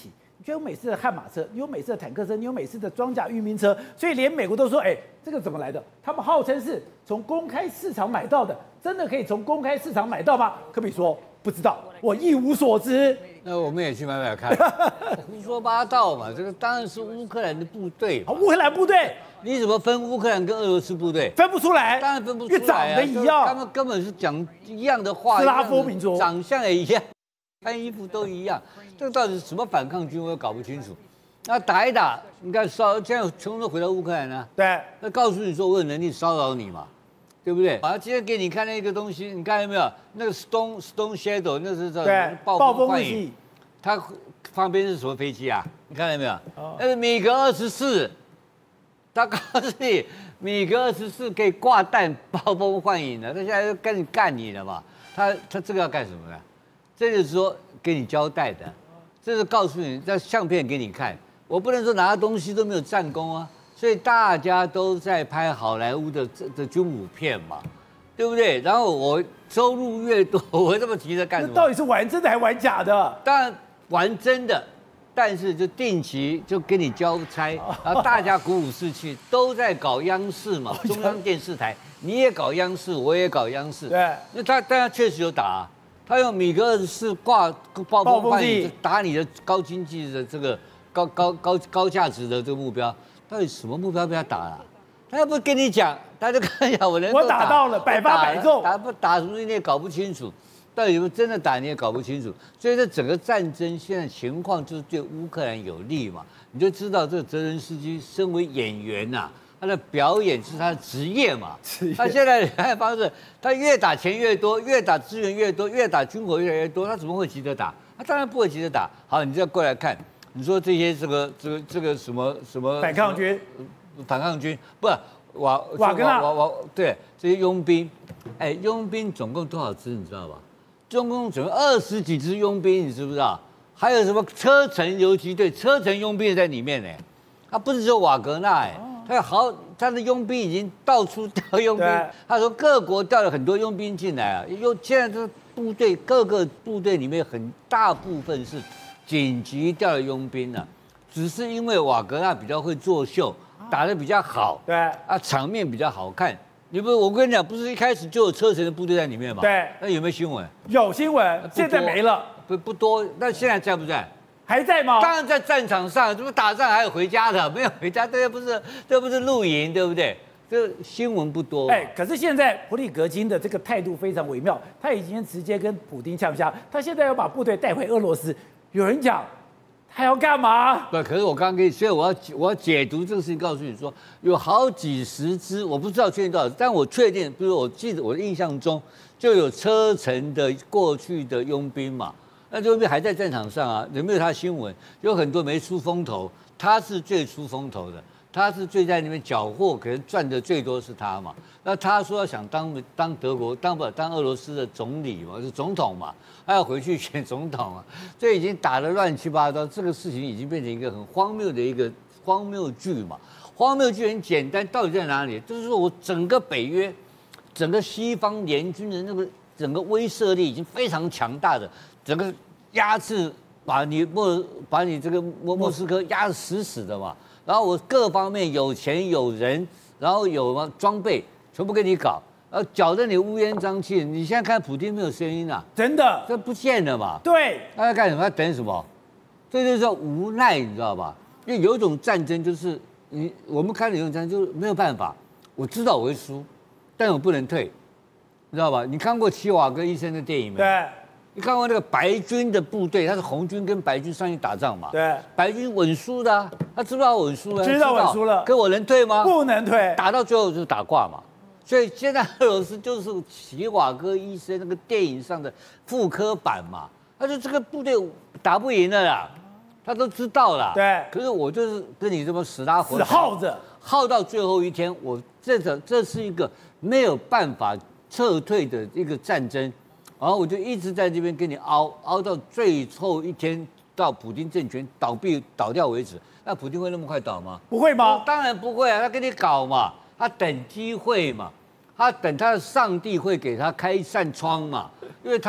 就有美式的悍马车，你有美式的坦克车，你有美式的装甲运兵车，所以连美国都说，哎，这个怎么来的？他们号称是从公开市场买到的，真的可以从公开市场买到吗？科比说不知道，我一无所知。 那我们也去买买看，胡说八道嘛！这个当然是乌克兰的部队， 乌克兰部队， 你怎么分乌克兰跟俄罗斯部队？ 分不出来， 当然分不出来、啊， 因为长得一样， 他们根本是讲一样的话， 斯拉夫民族， 长相也一样，穿衣服都一样，这个到底是什么反抗军，我也搞不清楚。那打一打，你看现在全部都回到乌克兰了， 对， 那告诉你说我有能力骚扰你嘛。对不对？啊，今天给你看那个东西，你看到没有？那个 Stone Shadow， 那是叫暴风幻影。它旁边是什么飞机啊？你看到没有？那是米格24。他告诉你，米格24可以挂弹暴风幻影的，他现在就跟你干你了嘛？他这个要干什么呢？这就是说给你交代的，这是告诉你，这相片给你看。我不能说拿东西都没有战功啊。所以大家都在拍好莱坞的军武片嘛，对不对？然后我收入越多，我这么急着干什么？ 那到底是玩真的还玩假的？ 当然玩真的，但是就定期就给你交差，然后大家鼓舞士气，都在搞央视嘛，中央电视台，你也搞央视，我也搞央视。 对， 那他确实有打，他用米格24挂暴风幻影打你的高经济的这个高价值的这个目标。到底什么目标被他打了？他又不跟你讲，他就跟你讲我打到了100%中， 打什么你也搞不清楚，到底有没有真的打你也搞不清楚。所以这整个战争现在情况就是对乌克兰有利嘛，你就知道这个泽连斯基身为演员呐、他的表演是他的职业嘛。他现在的方式，他越打钱越多，越打资源越多，越打军火越来越多，他怎么会急着打？他当然不会急着打。好，你再过来看。你说这些这个什么反抗军， 反抗军不瓦格纳对这些佣兵，哎，佣兵总共多少支你知道吧？总共20几支佣兵，你知不知道？还有什么车臣游击队、车臣佣兵在里面呢？他不是只有瓦格纳哎，他的佣兵已经到处调佣兵。他说各国调了很多佣兵进来啊，现在这部队各个部队里面很大部分是。紧急调了佣兵了，只是因为瓦格纳比较会作秀，打得比较好， 对啊，场面比较好看。我跟你讲，不是一开始就有车臣的部队在里面嘛？ 对， 那有没有新闻？ 有新闻，现在没了， 不多。那现在在不在？ 还在吗？ 当然在战场上，这不打仗还有回家的，没有回家，这不是露营，对不对？这新闻不多。 哎，可是现在普里格金的这个态度非常微妙，他已经直接跟普丁呛下，他现在要把部队带回俄罗斯。有人讲他要干嘛？ 对，可是我刚刚跟你，所以我要解读这个事情，告诉你说有好几十支，我不知道确定多少，但我确定，比如我记得我的印象中就有车臣的过去的佣兵嘛，那佣兵还在战场上啊，有没有他新闻？有很多没出风头，他是最出风头的，他是最在那边缴获，可能赚的最多是他嘛。那他说想当德国当俄罗斯的总理嘛，是总统嘛，他要回去选总统啊，所以已经打得乱七八糟，这个事情已经变成一个很荒谬的一个荒谬剧嘛。荒谬剧很简单，到底在哪里？就是说我整个北约、整个西方联军的那个整个威慑力已经非常强大的，整个压制把你这个莫斯科压得死死的嘛。然后我各方面有钱有人，然后有装备。全部给你搞，搅得你乌烟瘴气。你现在看普丁没有声音啊， 真的， 这不见了嘛？ 对， 他在干什么？他等什么？这就叫无奈，你知道吧？因为有一种战争就是我们看有一种战争就是没有办法，我知道我会输，但我不能退，你知道吧？你看过齐瓦戈医生的电影没有？ 对。 你看过那个白军的部队，他是红军跟白军上去打仗嘛？ 对。 白军稳输的啊，他知不知道稳输了？ 知道稳输了。 可我能退吗？ 不能退。 打到最后就是打挂嘛。所以现在俄罗斯就是齐瓦戈医生那个电影上的复刻版嘛，他说这个部队打不赢了啦，他都知道了。 对。 可是我就是跟你这么死拉活死耗着， 耗到最后一天，我这是一个没有办法撤退的一个战争，然后我就一直在这边跟你熬到最后一天，到普丁政权倒掉为止。那普丁会那么快倒吗？ 不会吗？ 当然不会啊，他跟你搞嘛。他等机会嘛，他等他的上帝会给他开一扇窗嘛，因为他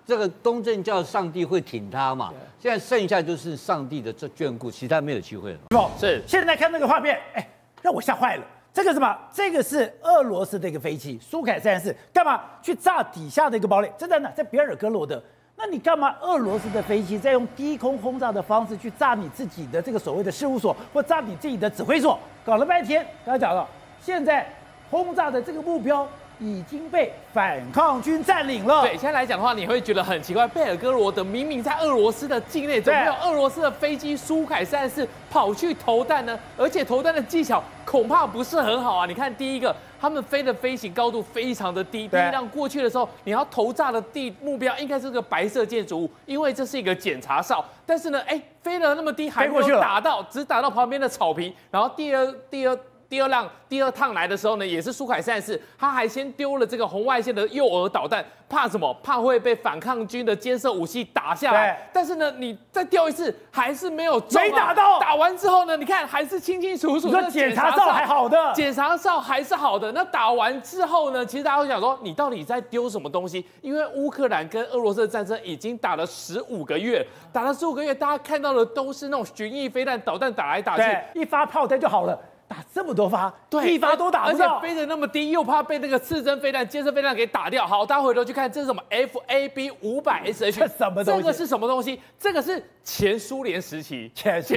这个东正教上帝会挺他嘛，现在剩下就是上帝的这眷顾，其他没有机会了。 是，现在看那个画面，让我吓坏了。这个什么？这个是俄罗斯的一个飞机，苏凯34，干嘛去炸底下的一个堡垒？这在哪？在别尔哥罗德。那你干嘛？俄罗斯的飞机在用低空轰炸的方式去炸你自己的这个所谓的事务所，或炸你自己的指挥所？搞了半天，刚才讲了，现在轰炸的这个目标已经被反抗军占领了。 对，现在来讲的话，你会觉得很奇怪，贝尔哥罗德明明在俄罗斯的境内，怎么有俄罗斯的飞机苏凯34跑去投弹呢？而且投弹的技巧恐怕不是很好啊！你看，第一个，他们飞的飞行高度非常的低，第一辆过去的时候，你要投炸的目标应该是个白色建筑物，因为这是一个检查哨。但是呢，飞了那么低，还没有打到，只打到旁边的草坪。然后第二趟来的时候呢，也是苏凯34，他还先丢了这个红外线的诱饵导弹，怕什么？怕会被反抗军的监射武器打下来。但是呢，你再丢一次，还是没有中， 没打到。 打完之后呢，你看还是清清楚楚。 你说检查哨还好的， 检查哨还是好的。那打完之后呢，其实大家会想说，你到底在丢什么东西？因为乌克兰跟俄罗斯的战争已经打了15个月，打了15个月，大家看到的都是那种巡弋飞弹、导弹打来打去， 一发炮弹就好了。打这么多发， 对， 一发都打不到， 而且飞得那么低，又怕被那个刺针飞弹、监射飞弹给打掉。好，大家回头去看，这是什么 FAB500SH？ 这什么东西？ 这个是什么东西？这个是前苏联时期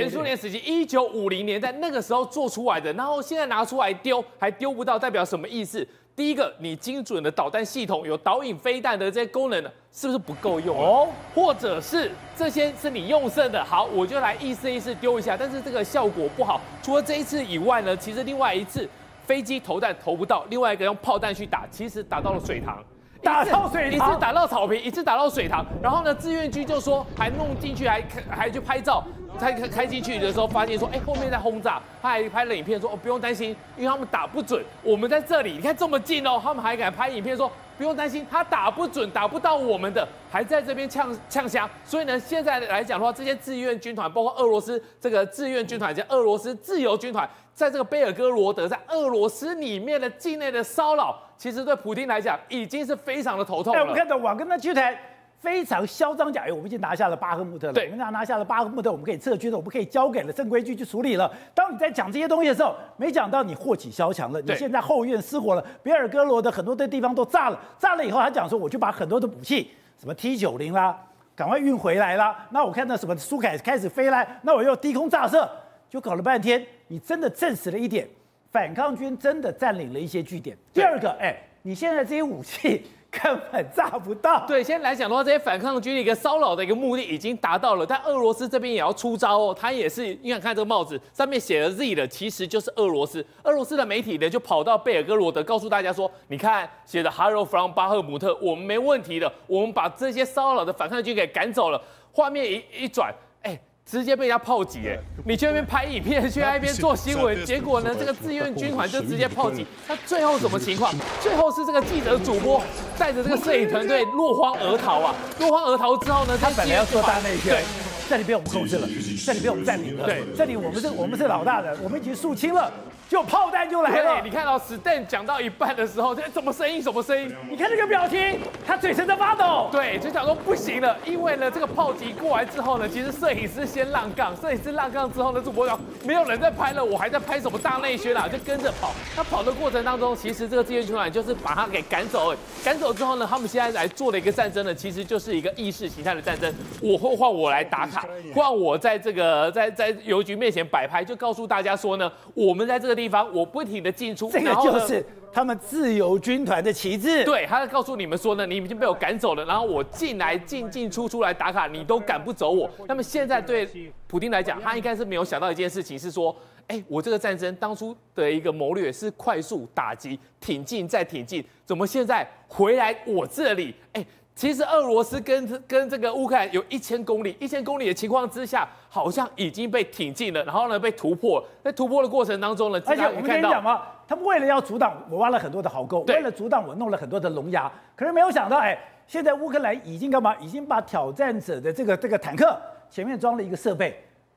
，1950年代那个时候做出来的，然后现在拿出来丢，还丢不到，代表什么意思？第一个，你精准的导弹系统有导引飞弹的这些功能，是不是不够用哦？或者是这些是你用剩的？好，我就来意思丢一下，但是这个效果不好。除了这一次以外呢，其实另外一次飞机投弹投不到，另外一个用炮弹去打，其实打到了水塘。一次打到草坪，一次打到水塘，然后呢，志愿军就说还弄进去，还去拍照，开进去的时候发现说，后面在轰炸，他还拍了影片说，不用担心，因为他们打不准，我们在这里，你看这么近哦，他们还敢拍影片说不用担心，他打不准，打不到我们的，还在这边呛虾，所以呢，现在来讲的话，这些志愿军团，包括俄罗斯这个志愿军团，加俄罗斯自由军团。在这个贝尔哥罗德，在俄罗斯里面的境内的骚扰，其实对普丁来讲已经是非常的头痛了。 我们看到瓦格纳集团非常嚣张讲，我们已经拿下了巴赫穆特了。 对， 我们拿下了巴赫穆特，我们可以撤军了，我们可以交给了正规军去处理了。当你在讲这些东西的时候，没讲到你祸起萧墙了，你现在后院失火了，别尔哥罗德很多的地方都炸了，炸了以后，他讲说我就把很多的武器，什么 T90啦，赶快运回来啦。那我看到什么苏凯开始飞来，那我又低空炸射。就搞了半天，你真的证实了一点，反抗军真的占领了一些据点。第二个，你现在这些武器根本炸不到。 对，现在来讲的话，这些反抗军的一个骚扰的一个目的已经达到了，但俄罗斯这边也要出招哦。他也是，你看这个帽子上面写了 Z 的，其实就是俄罗斯。俄罗斯的媒体呢就跑到贝尔哥罗德，告诉大家说，你看写的 Hello from 巴赫姆特，我们没问题的，我们把这些骚扰的反抗军给赶走了。画面一转，直接被人家炮击，你去那边拍影片，去那边做新闻，结果呢，这个志愿军团就直接炮击。他最后什么情况？最后是这个记者主播带着这个摄影团队落荒而逃啊！落荒而逃之后呢， 他本来要做大内宣，这里被我们控制了，这里被我们占领了，对，这里我们是老大的，我们已经肃清了。就炮弹就来了， 你看到史丹讲到一半的时候，什么声音？ 你看这个表情，他嘴唇在发抖。 对，就想说不行了，因为呢，这个炮击过来之后呢，其实摄影师先浪杠，摄影师浪杠之后呢，主播讲没有人在拍了，我还在拍什么大内宣啊，就跟着跑。他跑的过程当中，其实这个志愿军团就是把他给赶走，赶走之后呢，他们现在来做的一个战争呢，其实就是一个意识形态的战争。我会换我来打卡，换我在这个在邮局面前摆拍，就告诉大家说呢，我们在这个地方我不停的进出， 这个就是他们自由军团的旗帜。 对，他告诉你们说呢，你已经被我赶走了，然后我进出来打卡，你都赶不走我。那么现在对普丁来讲，他应该是没有想到一件事情，是说，我这个战争当初的一个谋略是快速打击，挺进再挺进，怎么现在回来我这里？其实俄罗斯跟这个乌克兰有1000公里，1000公里的情况之下，好像已经被挺进了，然后呢被突破，在突破的过程当中呢， 而且我们跟你讲嘛，他们为了要阻挡，我挖了很多的壕沟，为了阻挡我弄了很多的龙牙，可是没有想到，现在乌克兰已经干嘛？已经把挑战者的这个坦克前面装了一个设备，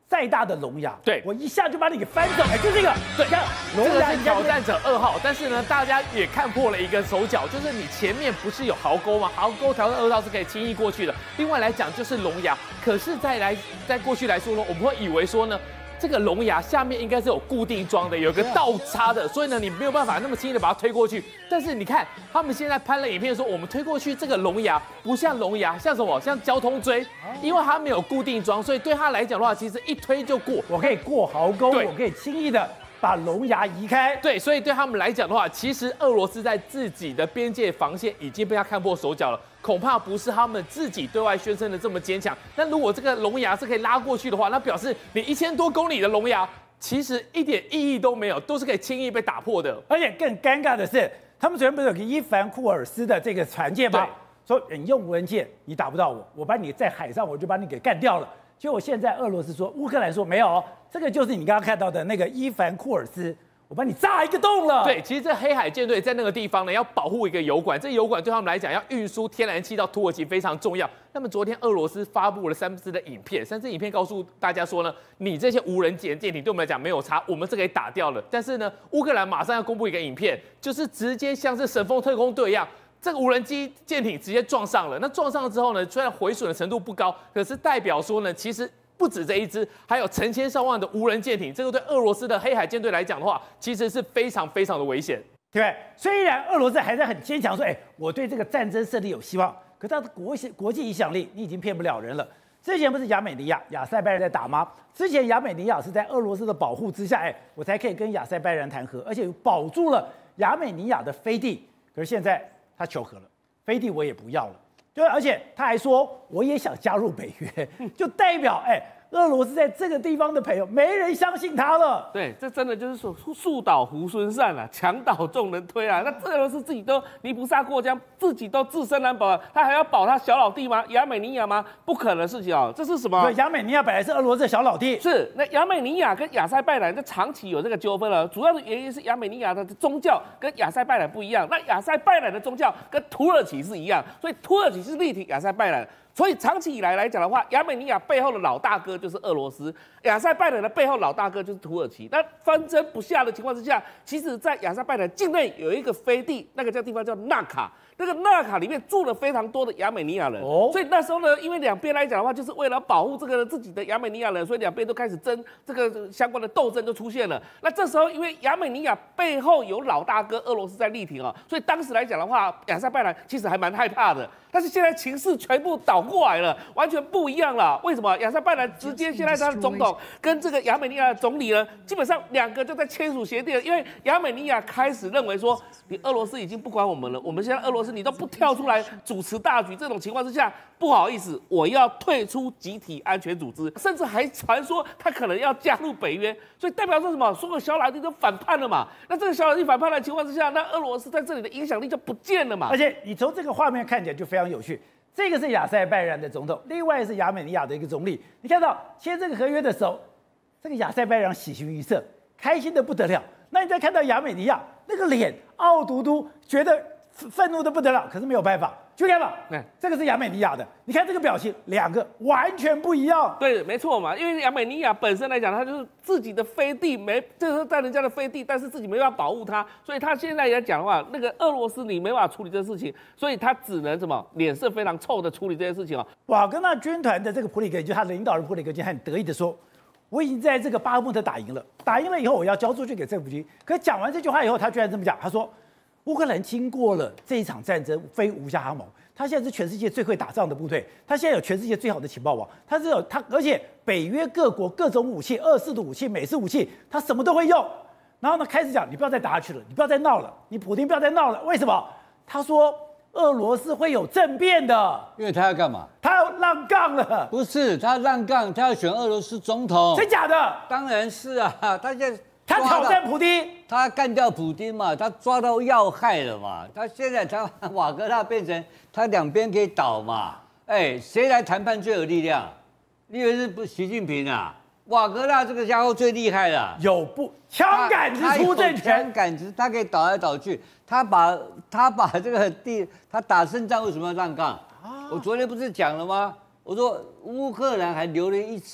再大的龙牙， 对我一下就把你给翻走，就这个， 对， 你看这个是龙牙一下挑战者2号，但是呢，大家也看破了一个手脚，就是你前面不是有壕沟吗？壕沟挑战2号是可以轻易过去的。另外来讲就是龙牙，可是再过去来说呢，我们会以为说呢，这个龙牙下面应该是有固定桩的，有个倒插的，所以呢，你没有办法那么轻易的把它推过去。但是你看，他们现在拍了影片说，我们推过去这个龙牙不像龙牙，像什么？像交通锥，因为它没有固定桩，所以对它来讲的话，其实一推就过。 我可以过壕沟， 对我可以轻易的把龙牙移开。 对，所以对他们来讲的话，其实俄罗斯在自己的边界防线已经被他看破手脚了，恐怕不是他们自己对外宣称的这么坚强。那如果这个龙牙是可以拉过去的话，那表示你1000多公里的龙牙其实一点意义都没有，都是可以轻易被打破的。 而且更尴尬的是，他们昨天不是有个伊凡库尔斯的这个船舰吗？说你用无人舰你打不到我，我把你在海上我就把你给干掉了。结果现在俄罗斯说，乌克兰说没有，这个就是你刚刚看到的那个伊凡库尔斯，我把你炸一个洞了。 对，其实这黑海舰队在那个地方呢，要保护一个油管，这油管对他们来讲要运输天然气到土耳其非常重要。那么昨天俄罗斯发布了3支的影片，3支影片告诉大家说呢，你这些无人舰艇对我们来讲没有差，我们是可以打掉了。但是呢，乌克兰马上要公布一个影片，就是直接像是神风特工队一样。这个无人机舰艇直接撞上了，那撞上了之后呢，虽然毁损的程度不高，可是代表说呢，其实不止这一支，还有成千上万的无人舰艇，这个对俄罗斯的黑海舰队来讲的话，其实是非常非常的危险， 对不对？虽然俄罗斯还在很坚强说，我对这个战争胜利有希望，可它的国际影响力你已经骗不了人了。之前不是亚美尼亚、亚塞拜然在打吗？之前亚美尼亚是在俄罗斯的保护之下，我才可以跟亚塞拜然谈和，而且保住了亚美尼亚的飞地。可是现在他求和了，飞地我也不要了，对，而且他还说我也想加入北约，就代表俄罗斯在这个地方的朋友没人相信他了。 对，这真的就是说树倒猢狲散啊，墙倒众人推啊。那俄罗斯自己都泥菩萨过江，自己都自身难保啊，他还要保他小老弟吗？亚美尼亚吗？不可能的事情啊！这是什么？ 对，亚美尼亚本来是俄罗斯的小老弟， 是那亚美尼亚跟亚塞拜然这长期有这个纠纷了，主要的原因是亚美尼亚的宗教跟亚塞拜然不一样，那亚塞拜然的宗教跟土耳其是一样，所以土耳其是力挺亚塞拜然。所以长期以来讲的话，亚美尼亚背后的老大哥就是俄罗斯，亚塞拜然的背后老大哥就是土耳其。那纷争不下的情况之下，其实在亚塞拜然境内有一个飞地，那个地方叫纳卡。那个纳卡里面住了非常多的亚美尼亚人，所以那时候呢，因为两边来讲的话，就是为了保护这个自己的亚美尼亚人，所以两边都开始争这个相关的斗争就出现了。那这时候因为亚美尼亚背后有老大哥俄罗斯在力挺啊，所以当时来讲的话，亚塞拜然其实还蛮害怕的。但是现在情势全部倒过来了，完全不一样了。为什么？亚塞拜然直接现在他的总统跟这个亚美尼亚的总理呢，基本上两个就在签署协定了，因为亚美尼亚开始认为说，你俄罗斯已经不管我们了，我们现在俄罗斯你都不跳出来主持大局，这种情况之下，不好意思，我要退出集体安全组织，甚至还传说他可能要加入北约，所以代表说什么？所有小老弟都反叛了嘛？那这个小老弟反叛的情况之下，那俄罗斯在这里的影响力就不见了嘛？ 而且你从这个画面看起来就非常有趣。这个是亚塞拜然的总统，另外是亚美尼亚的一个总理。你看到签这个合约的时候，这个亚塞拜然喜形于色，开心的不得了。那你再看到亚美尼亚那个脸傲嘟嘟，觉得愤怒的不得了，可是没有办法，去看吧。这个是亚美尼亚的，你看这个表情，两个完全不一样。 对，没错嘛，因为亚美尼亚本身来讲，它就是自己的飞地这是在人家的飞地，但是自己没办法保护它，所以他现在来讲的话，那个俄罗斯你没办法处理这个事情，所以他只能什么脸色非常臭的处理这件事情啊。 瓦格纳军团的这个普里格金，他的领导人普里格金很得意的说，我已经在这个巴赫穆特打赢了，打赢了以后我要交出去给政府军。可讲完这句话以后，他居然这么讲，他说乌克兰经过了这一场战争，非无暇哈谋。他现在是全世界最会打仗的部队，他现在有全世界最好的情报网，而且北约各国各种武器，24的武器、美式武器，他什么都会用。然后呢，开始讲你不要再打下去了，你不要再闹了，你普丁不要再闹了。为什么？他说俄罗斯会有政变的， 因为他要干嘛？ 他要让杠了。 不是，他让杠，他要选俄罗斯总统。 真假的？ 当然是啊，他现在他挑战普丁， 他干掉普丁嘛，他抓到要害了嘛，他现在瓦格纳变成他两边可以倒嘛，谁来谈判最有力量？你以为是不习近平啊？瓦格纳这个家伙最厉害了， 有不枪杆子出政权， 枪杆子他可以倒来倒去，他把这个他打胜仗为什么要让杠？我昨天不是讲了吗？我说乌克兰还留了一支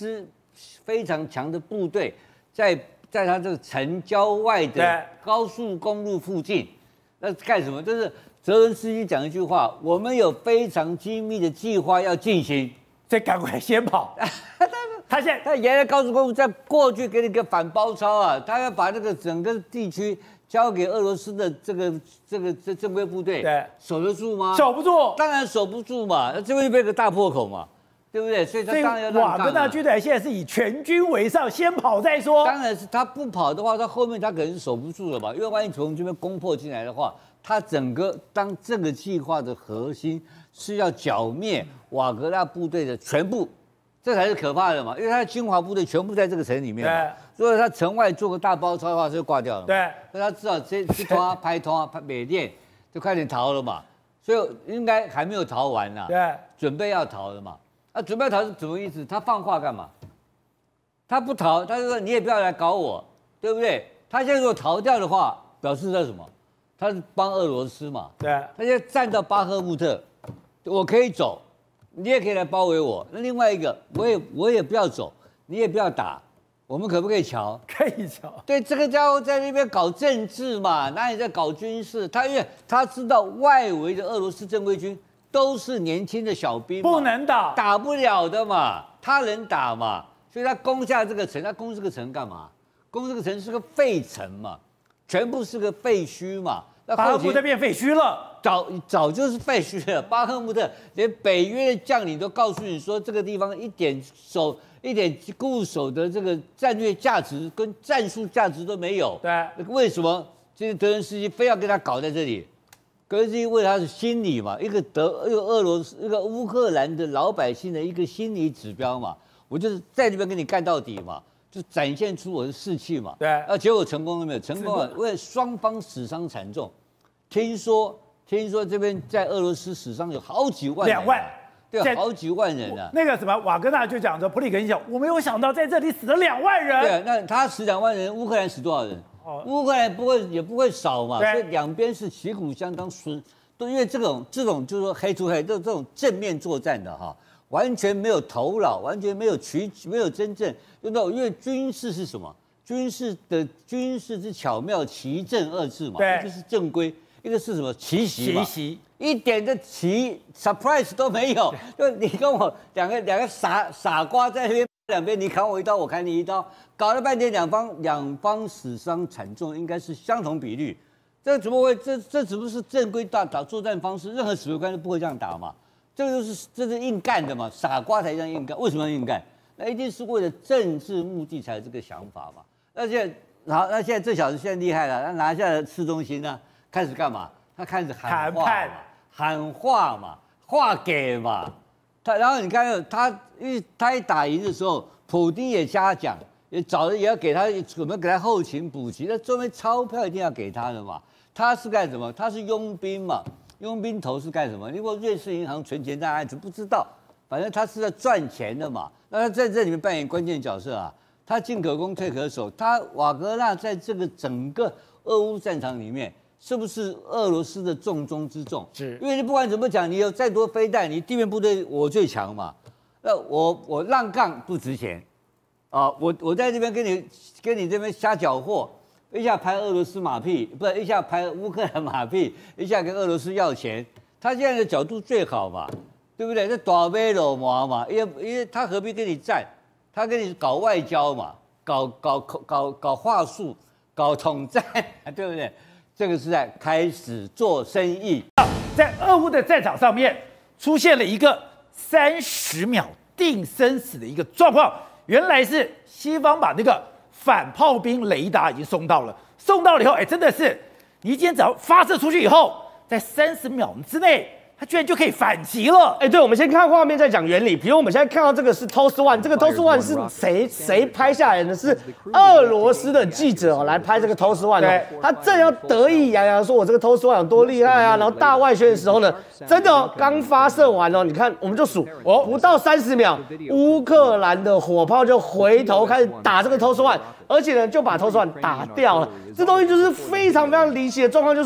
非常强的部队在他这个城郊外的高速公路附近，那干什么？就是泽伦斯基讲一句话：我们有非常精密的计划要进行， 所以赶快先跑。他沿着高速公路再过去给你个反包抄啊！他要把这个整个地区交给俄罗斯的这个正规部队， 对， 守得住吗？ 守不住， 当然守不住嘛，这会变个大破口嘛，对不对？所以他当然要瓦格纳军队现在是以全军为上，先跑再说。 当然是他不跑的话，他后面他可能是守不住了嘛，因为万一从这边攻破进来的话，他整个当这个计划的核心是要剿灭瓦格纳部队的全部。这才是可怕的嘛，因为他的精华部队全部在这个城里面嘛，如果他城外做个大包抄的话，就挂掉了。 对， 所以他至少这拖拍美电就快点逃了嘛，所以应该还没有逃完呢。 对， 准备要逃了嘛。啊，准备要逃是什么意思？他放话干嘛？他不逃，他就说你也不要来搞我，对不对？他现在如果逃掉的话，表示他什么？他是帮俄罗斯嘛。 对， 他现在站到巴赫穆特，我可以走。你也可以来包围我。那另外一个，我也不要走，你也不要打，我们可不可以瞧？ 可以瞧。 对，这个家伙在那边搞政治嘛，哪里在搞军事？因为他知道外围的俄罗斯正规军都是年轻的小兵， 不能打， 打不了的嘛，他能打嘛，所以他攻下这个城，他攻这个城干嘛？攻这个城是个废城嘛，全部是个废墟嘛。 巴赫穆特变废墟了。 早就是废墟了。巴赫穆特连北约的将领都告诉你说，这个地方一点固守的这个战略价值跟战术价值都没有。 对， 为什么这个德伦斯基非要跟他搞在这里？德伦斯基为他是心理嘛，一个俄罗斯、一个乌克兰的老百姓的一个心理指标嘛，我就是在这边跟你干到底嘛。就展现出我的士气嘛， 对， 结果成功了没有？成功了，因为双方死伤惨重。听说这边在俄罗斯死伤有好几万人，2万，对，好几万人啊。 那个什么瓦格纳就讲说，普里格金讲，我没有想到在这里死了2万人。 对，那他死2万人，乌克兰死多少人？乌克兰也不会少嘛，所以两边是旗鼓相当，都因为这种就是说黑出黑，这种正面作战的哈。完全没有头脑，完全没有真正用到，因为军事是什么？军事之巧妙，奇正2字嘛，一个是正规，一个是什么奇袭嘛，一点的surprise 都没有。就你跟我两个傻瓜在那边两边，你砍我一刀，我砍你一刀，搞了半天两方死伤惨重，应该是相同比率。这怎么会？这只不是正规打作战方式，任何指挥官都不会这样打嘛。这是硬干的嘛，傻瓜才这样硬干。为什么要硬干？那一定是为了政治目的才有这个想法嘛。那现在这小子现在厉害了，他拿下了市中心呢，开始干嘛？他开始喊话嘛，话给嘛。然后你看因为他一打赢的时候，普丁也嘉奖，也要给他，我们给他后勤补给，那专门钞票一定要给他的嘛。他是干什么？他是佣兵嘛。佣兵头是干什么？如果瑞士银行存钱大家就不知道，反正他是在赚钱的嘛。那他在这里面扮演关键角色啊，他进可攻退可守。瓦格纳在这个整个俄乌战场里面，是不是俄罗斯的重中之重？ 是， 因为你不管怎么讲，你有再多飞弹，你地面部队我最强嘛。那我让杠不值钱啊，我在这边跟你这边瞎搅和。一下拍俄罗斯马屁，不是一下拍乌克兰马屁，一下跟俄罗斯要钱，他现在的角度最好嘛，对不对？这大杯肉麻嘛，因为他何必跟你战？他跟你搞外交嘛，搞话术，搞统战，对不对？这个是在开始做生意。 在俄乌的战场上面出现了一个30秒定生死的一个状况，原来是西方把那个反炮兵雷达已经送到了以后，真的是你今天只要发射出去以后，在30秒之内，它居然就可以反击了。 对，我们先看画面再讲原理。比如我们现在看到这个是 TOS One， 这个 TOS One 是谁拍下来的？是俄罗斯的记者来拍这个 TOS One 哦，他正要得意洋洋说我这个 TOS One 有多厉害啊，然后大外宣的时候呢，真的刚发射完哦，你看我们就数不到30秒，乌克兰的火炮就回头开始打这个 TOS One， 而且呢就把 TOS One 打掉了。这东西就是非常非常离奇的状况，就是说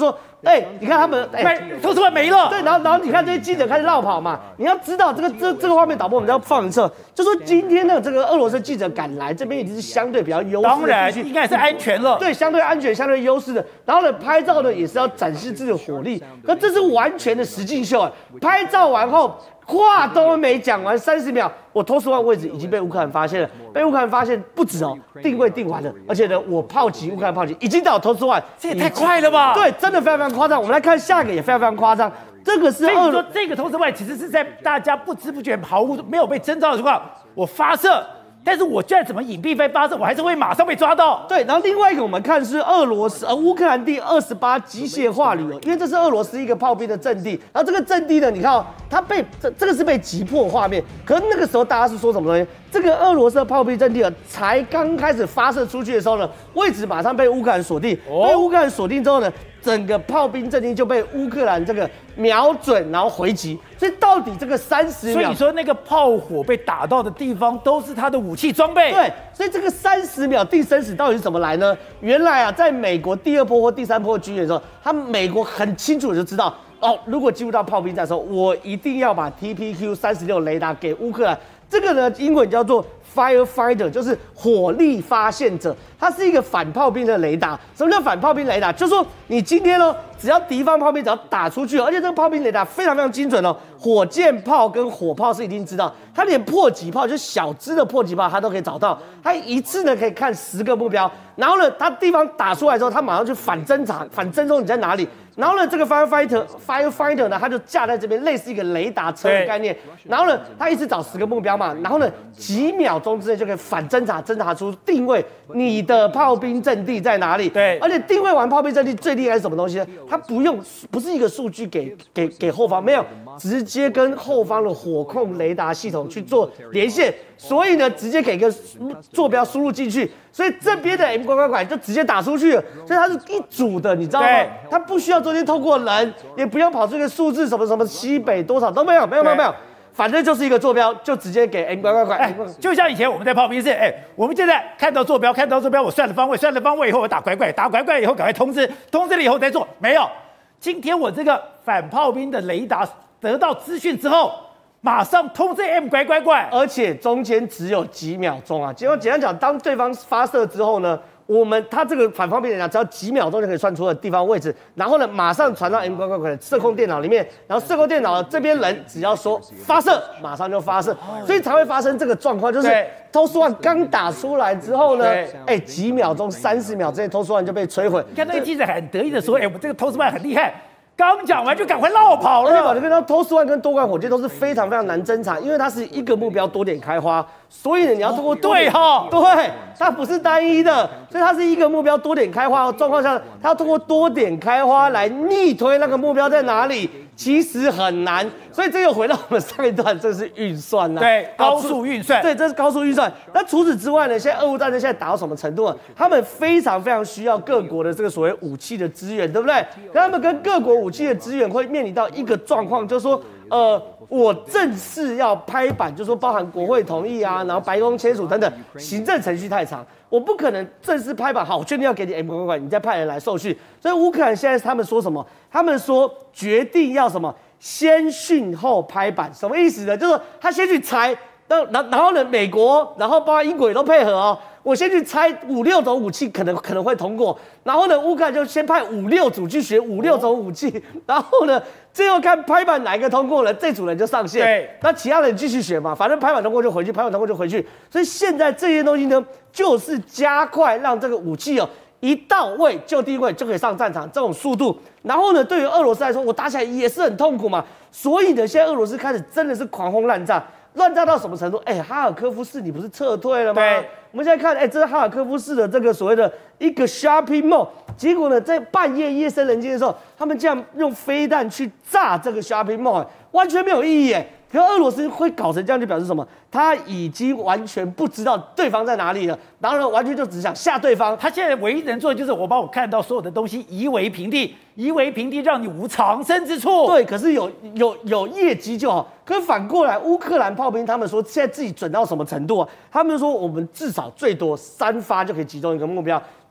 你看他们都出来没了。 对，然后你看这些记者开始绕跑嘛，你要知道这个画面导播我们要放一次，就说今天的这个俄罗斯记者赶来这边已经是相对比较优势的， 当然应该是安全了， 对，相对安全、相对优势的。然后呢，拍照呢也是要展示自己的火力，可这是完全的实境秀啊！拍照完后。话都没讲完，30秒，我Toss-1位置已经被乌克兰发现了，被乌克兰发现不止哦，定位定完了，而且呢，我炮击乌克兰炮击已经到Toss-1， 这也太快了吧？ 对，真的非常非常夸张。我们来看下一个也非常非常夸张，这个是所以说这个Toss-1其实是在大家不知不觉、毫无没有被征召的情况，我发射。但是我再怎么隐蔽被发射，我还是会马上被抓到。 对，然后另外一个我们看是乌克兰第28机械化旅哦，因为这是俄罗斯一个炮兵的阵地，然后这个阵地呢，你看哦，它被这个是被击破画面，可是那个时候大家是说什么东西？这个俄罗斯的炮兵阵地啊，才刚开始发射出去的时候呢，位置马上被乌克兰锁定，被乌克兰锁定之后呢，整个炮兵阵地就被乌克兰这个瞄准，然后回击。所以到底这个30秒， 所以你说那个炮火被打到的地方都是他的武器装备。 对，所以这个30秒定生死到底是怎么来呢？原来啊，在美国第2波或第3波军演的时候，美国很清楚的就知道，如果进入到炮兵战的时候，我一定要把 TPQ-36雷达给乌克兰。这个呢，英文叫做 Firefighter， 就是火力发现者，它是一个反炮兵的雷达。什么叫反炮兵雷达？就是说你今天呢，只要敌方炮兵只要打出去，而且这个炮兵雷达非常非常精准哦，火箭炮跟火炮是一定知道，它连迫击炮就小支的迫击炮它都可以找到，它一次呢可以看10个目标，然后呢，它地方打出来之后，它马上去反侦查，反侦踪你在哪里。然后呢，这个 firefighter 呢，它就架在这边，类似一个雷达车的概念。然后呢，它一直找10个目标嘛，然后呢，几秒钟之内就可以反侦查，侦查出定位你的炮兵阵地在哪里。 对， 而且定位完炮兵阵地最厉害是什么东西呢？它不是一个数据给后方，没有，直接跟后方的火控雷达系统去做连线，所以呢，直接给一个坐标输入进去。所以这边的 M 拐就直接打出去了，所以它是一组的，你知道吗？它不需要中间透过人，也不用跑出一个数字什么什么西北多少都没有，反正就是一个坐标，就直接给 M 拐。 就像以前我们在炮兵室，我们现在看到坐标，我算了方位以后我打拐以后赶快通知了以后再做，没有。今天我这个反炮兵的雷达得到资讯之后。马上通知 M 拐， 而且中间只有几秒钟啊！简单讲，当对方发射之后呢，它这个反方便雷达只要几秒钟就可以算出的地方位置，然后呢，马上传到 M 拐的射控电脑里面，然后射控电脑这边人只要说发射，马上就发射，所以才会发生这个状况，就是Toss-1刚打出来之后呢，几秒钟30秒之内Toss-1就被摧毁。 你看那个记者很得意的说，我们这个Toss-1很厉害。刚讲完就赶快绕跑了。 而且看到Toss-1跟多管火箭都是非常非常难侦查，因为它是一个目标多点开花，所以呢你要通过对， 它不是单一的，所以它是一个目标多点开花的状况下，它要通过多点开花来逆推那个目标在哪里，其实很难。所以这又回到我们上一段，这是运算呐， 对，高速运算， 对，这是高速运算。那除此之外呢，现在俄乌战争现在打到什么程度啊？他们非常非常需要各国的这个所谓武器的资源，对不对？他们跟各国武器的资源会面临到一个状况，就是说，我正式要拍板，就是说包含国会同意啊，然后白宫签署等等，行政程序太长，我不可能正式拍板，好，我确定要给你 M 拐，你再派人来受训。所以乌克兰现在他们说什么？他们说决定要什么？先训后拍板，什么意思呢？就是说他先去拆，然后呢，美国，然后包括英国也都配合哦。我先去拆5-6种武器，可能会通过。然后呢，乌克兰就先派5-6组去学5-6种武器，然后呢，最后看拍板哪一个通过了，这组人就上线。 对， 那其他人继续学嘛，反正拍板通过就回去，拍板通过就回去。所以现在这些东西呢，就是加快让这个武器一到位就定位就可以上战场这种速度。然后呢，对于俄罗斯来说，我打起来也是很痛苦嘛。所以呢，现在俄罗斯开始真的是狂轰滥炸。乱炸到什么程度？哈尔科夫市你不是撤退了吗？ 对， 我们现在看，这是哈尔科夫市的这个所谓的一个 shopping mall， 结果呢，在半夜夜深人静的时候，他们这样用飞弹去炸这个 shopping mall， 完全没有意义。可俄罗斯会搞成这样，就表示什么？他已经完全不知道对方在哪里了，然后呢，完全就只想吓对方。 他现在唯一能做的就是我把我看到所有的东西夷为平地，让你无藏身之处。 对，可是有业绩就好。可是反过来，乌克兰炮兵他们说现在自己准到什么程度啊？他们说我们至少最多3发就可以击中一个目标。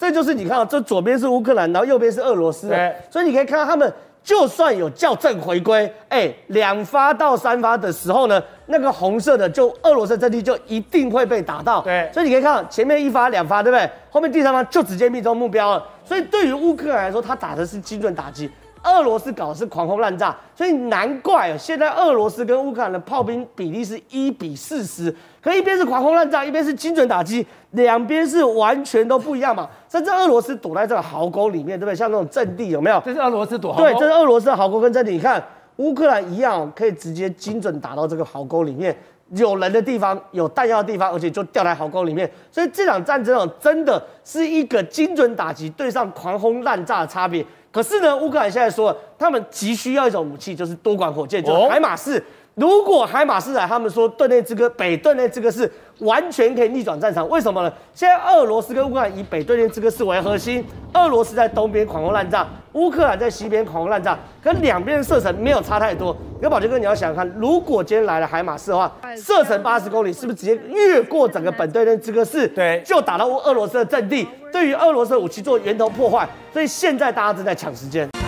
这就是你看到这左边是乌克兰，然后右边是俄罗斯，所以你可以看到他们就算有校正回归，2发到3发的时候呢，那个红色的就俄罗斯阵地就一定会被打到。对，所以你可以看到前面1发2发，对不对？后面第3发就直接命中目标了。所以对于乌克兰来说，他打的是精准打击。俄罗斯搞的是狂轰滥炸，所以难怪现在俄罗斯跟乌克兰的炮兵比例是1比40，可一边是狂轰滥炸，一边是精准打击，两边是完全都不一样嘛。甚至俄罗斯躲在这个壕沟里面，对不对？像那种阵地有没有？ 这是俄罗斯躲壕沟。 对，这是俄罗斯的壕沟跟阵地。你看乌克兰一样，可以直接精准打到这个壕沟里面。有人的地方，有弹药的地方，而且就掉在壕沟里面，所以这场战争真的是一个精准打击对上狂轰滥炸的差别。可是呢，乌克兰现在说，他们急需要一种武器，就是多管火箭，就是海马士。如果海马士来，他们说顿涅茨克、北顿涅茨克是完全可以逆转战场。为什么呢？现在俄罗斯跟乌克兰以北顿涅茨克是为核心，俄罗斯在东边狂轰滥炸，乌克兰在西边狂轰滥炸，跟两边的射程没有差太多。跟宝杰哥，你要想想看，如果今天来了海马士的话，射程80公里，是不是直接越过整个本顿涅茨克市，对，就打到俄罗斯的阵地，对于俄罗斯的武器做源头破坏。所以现在大家正在抢时间。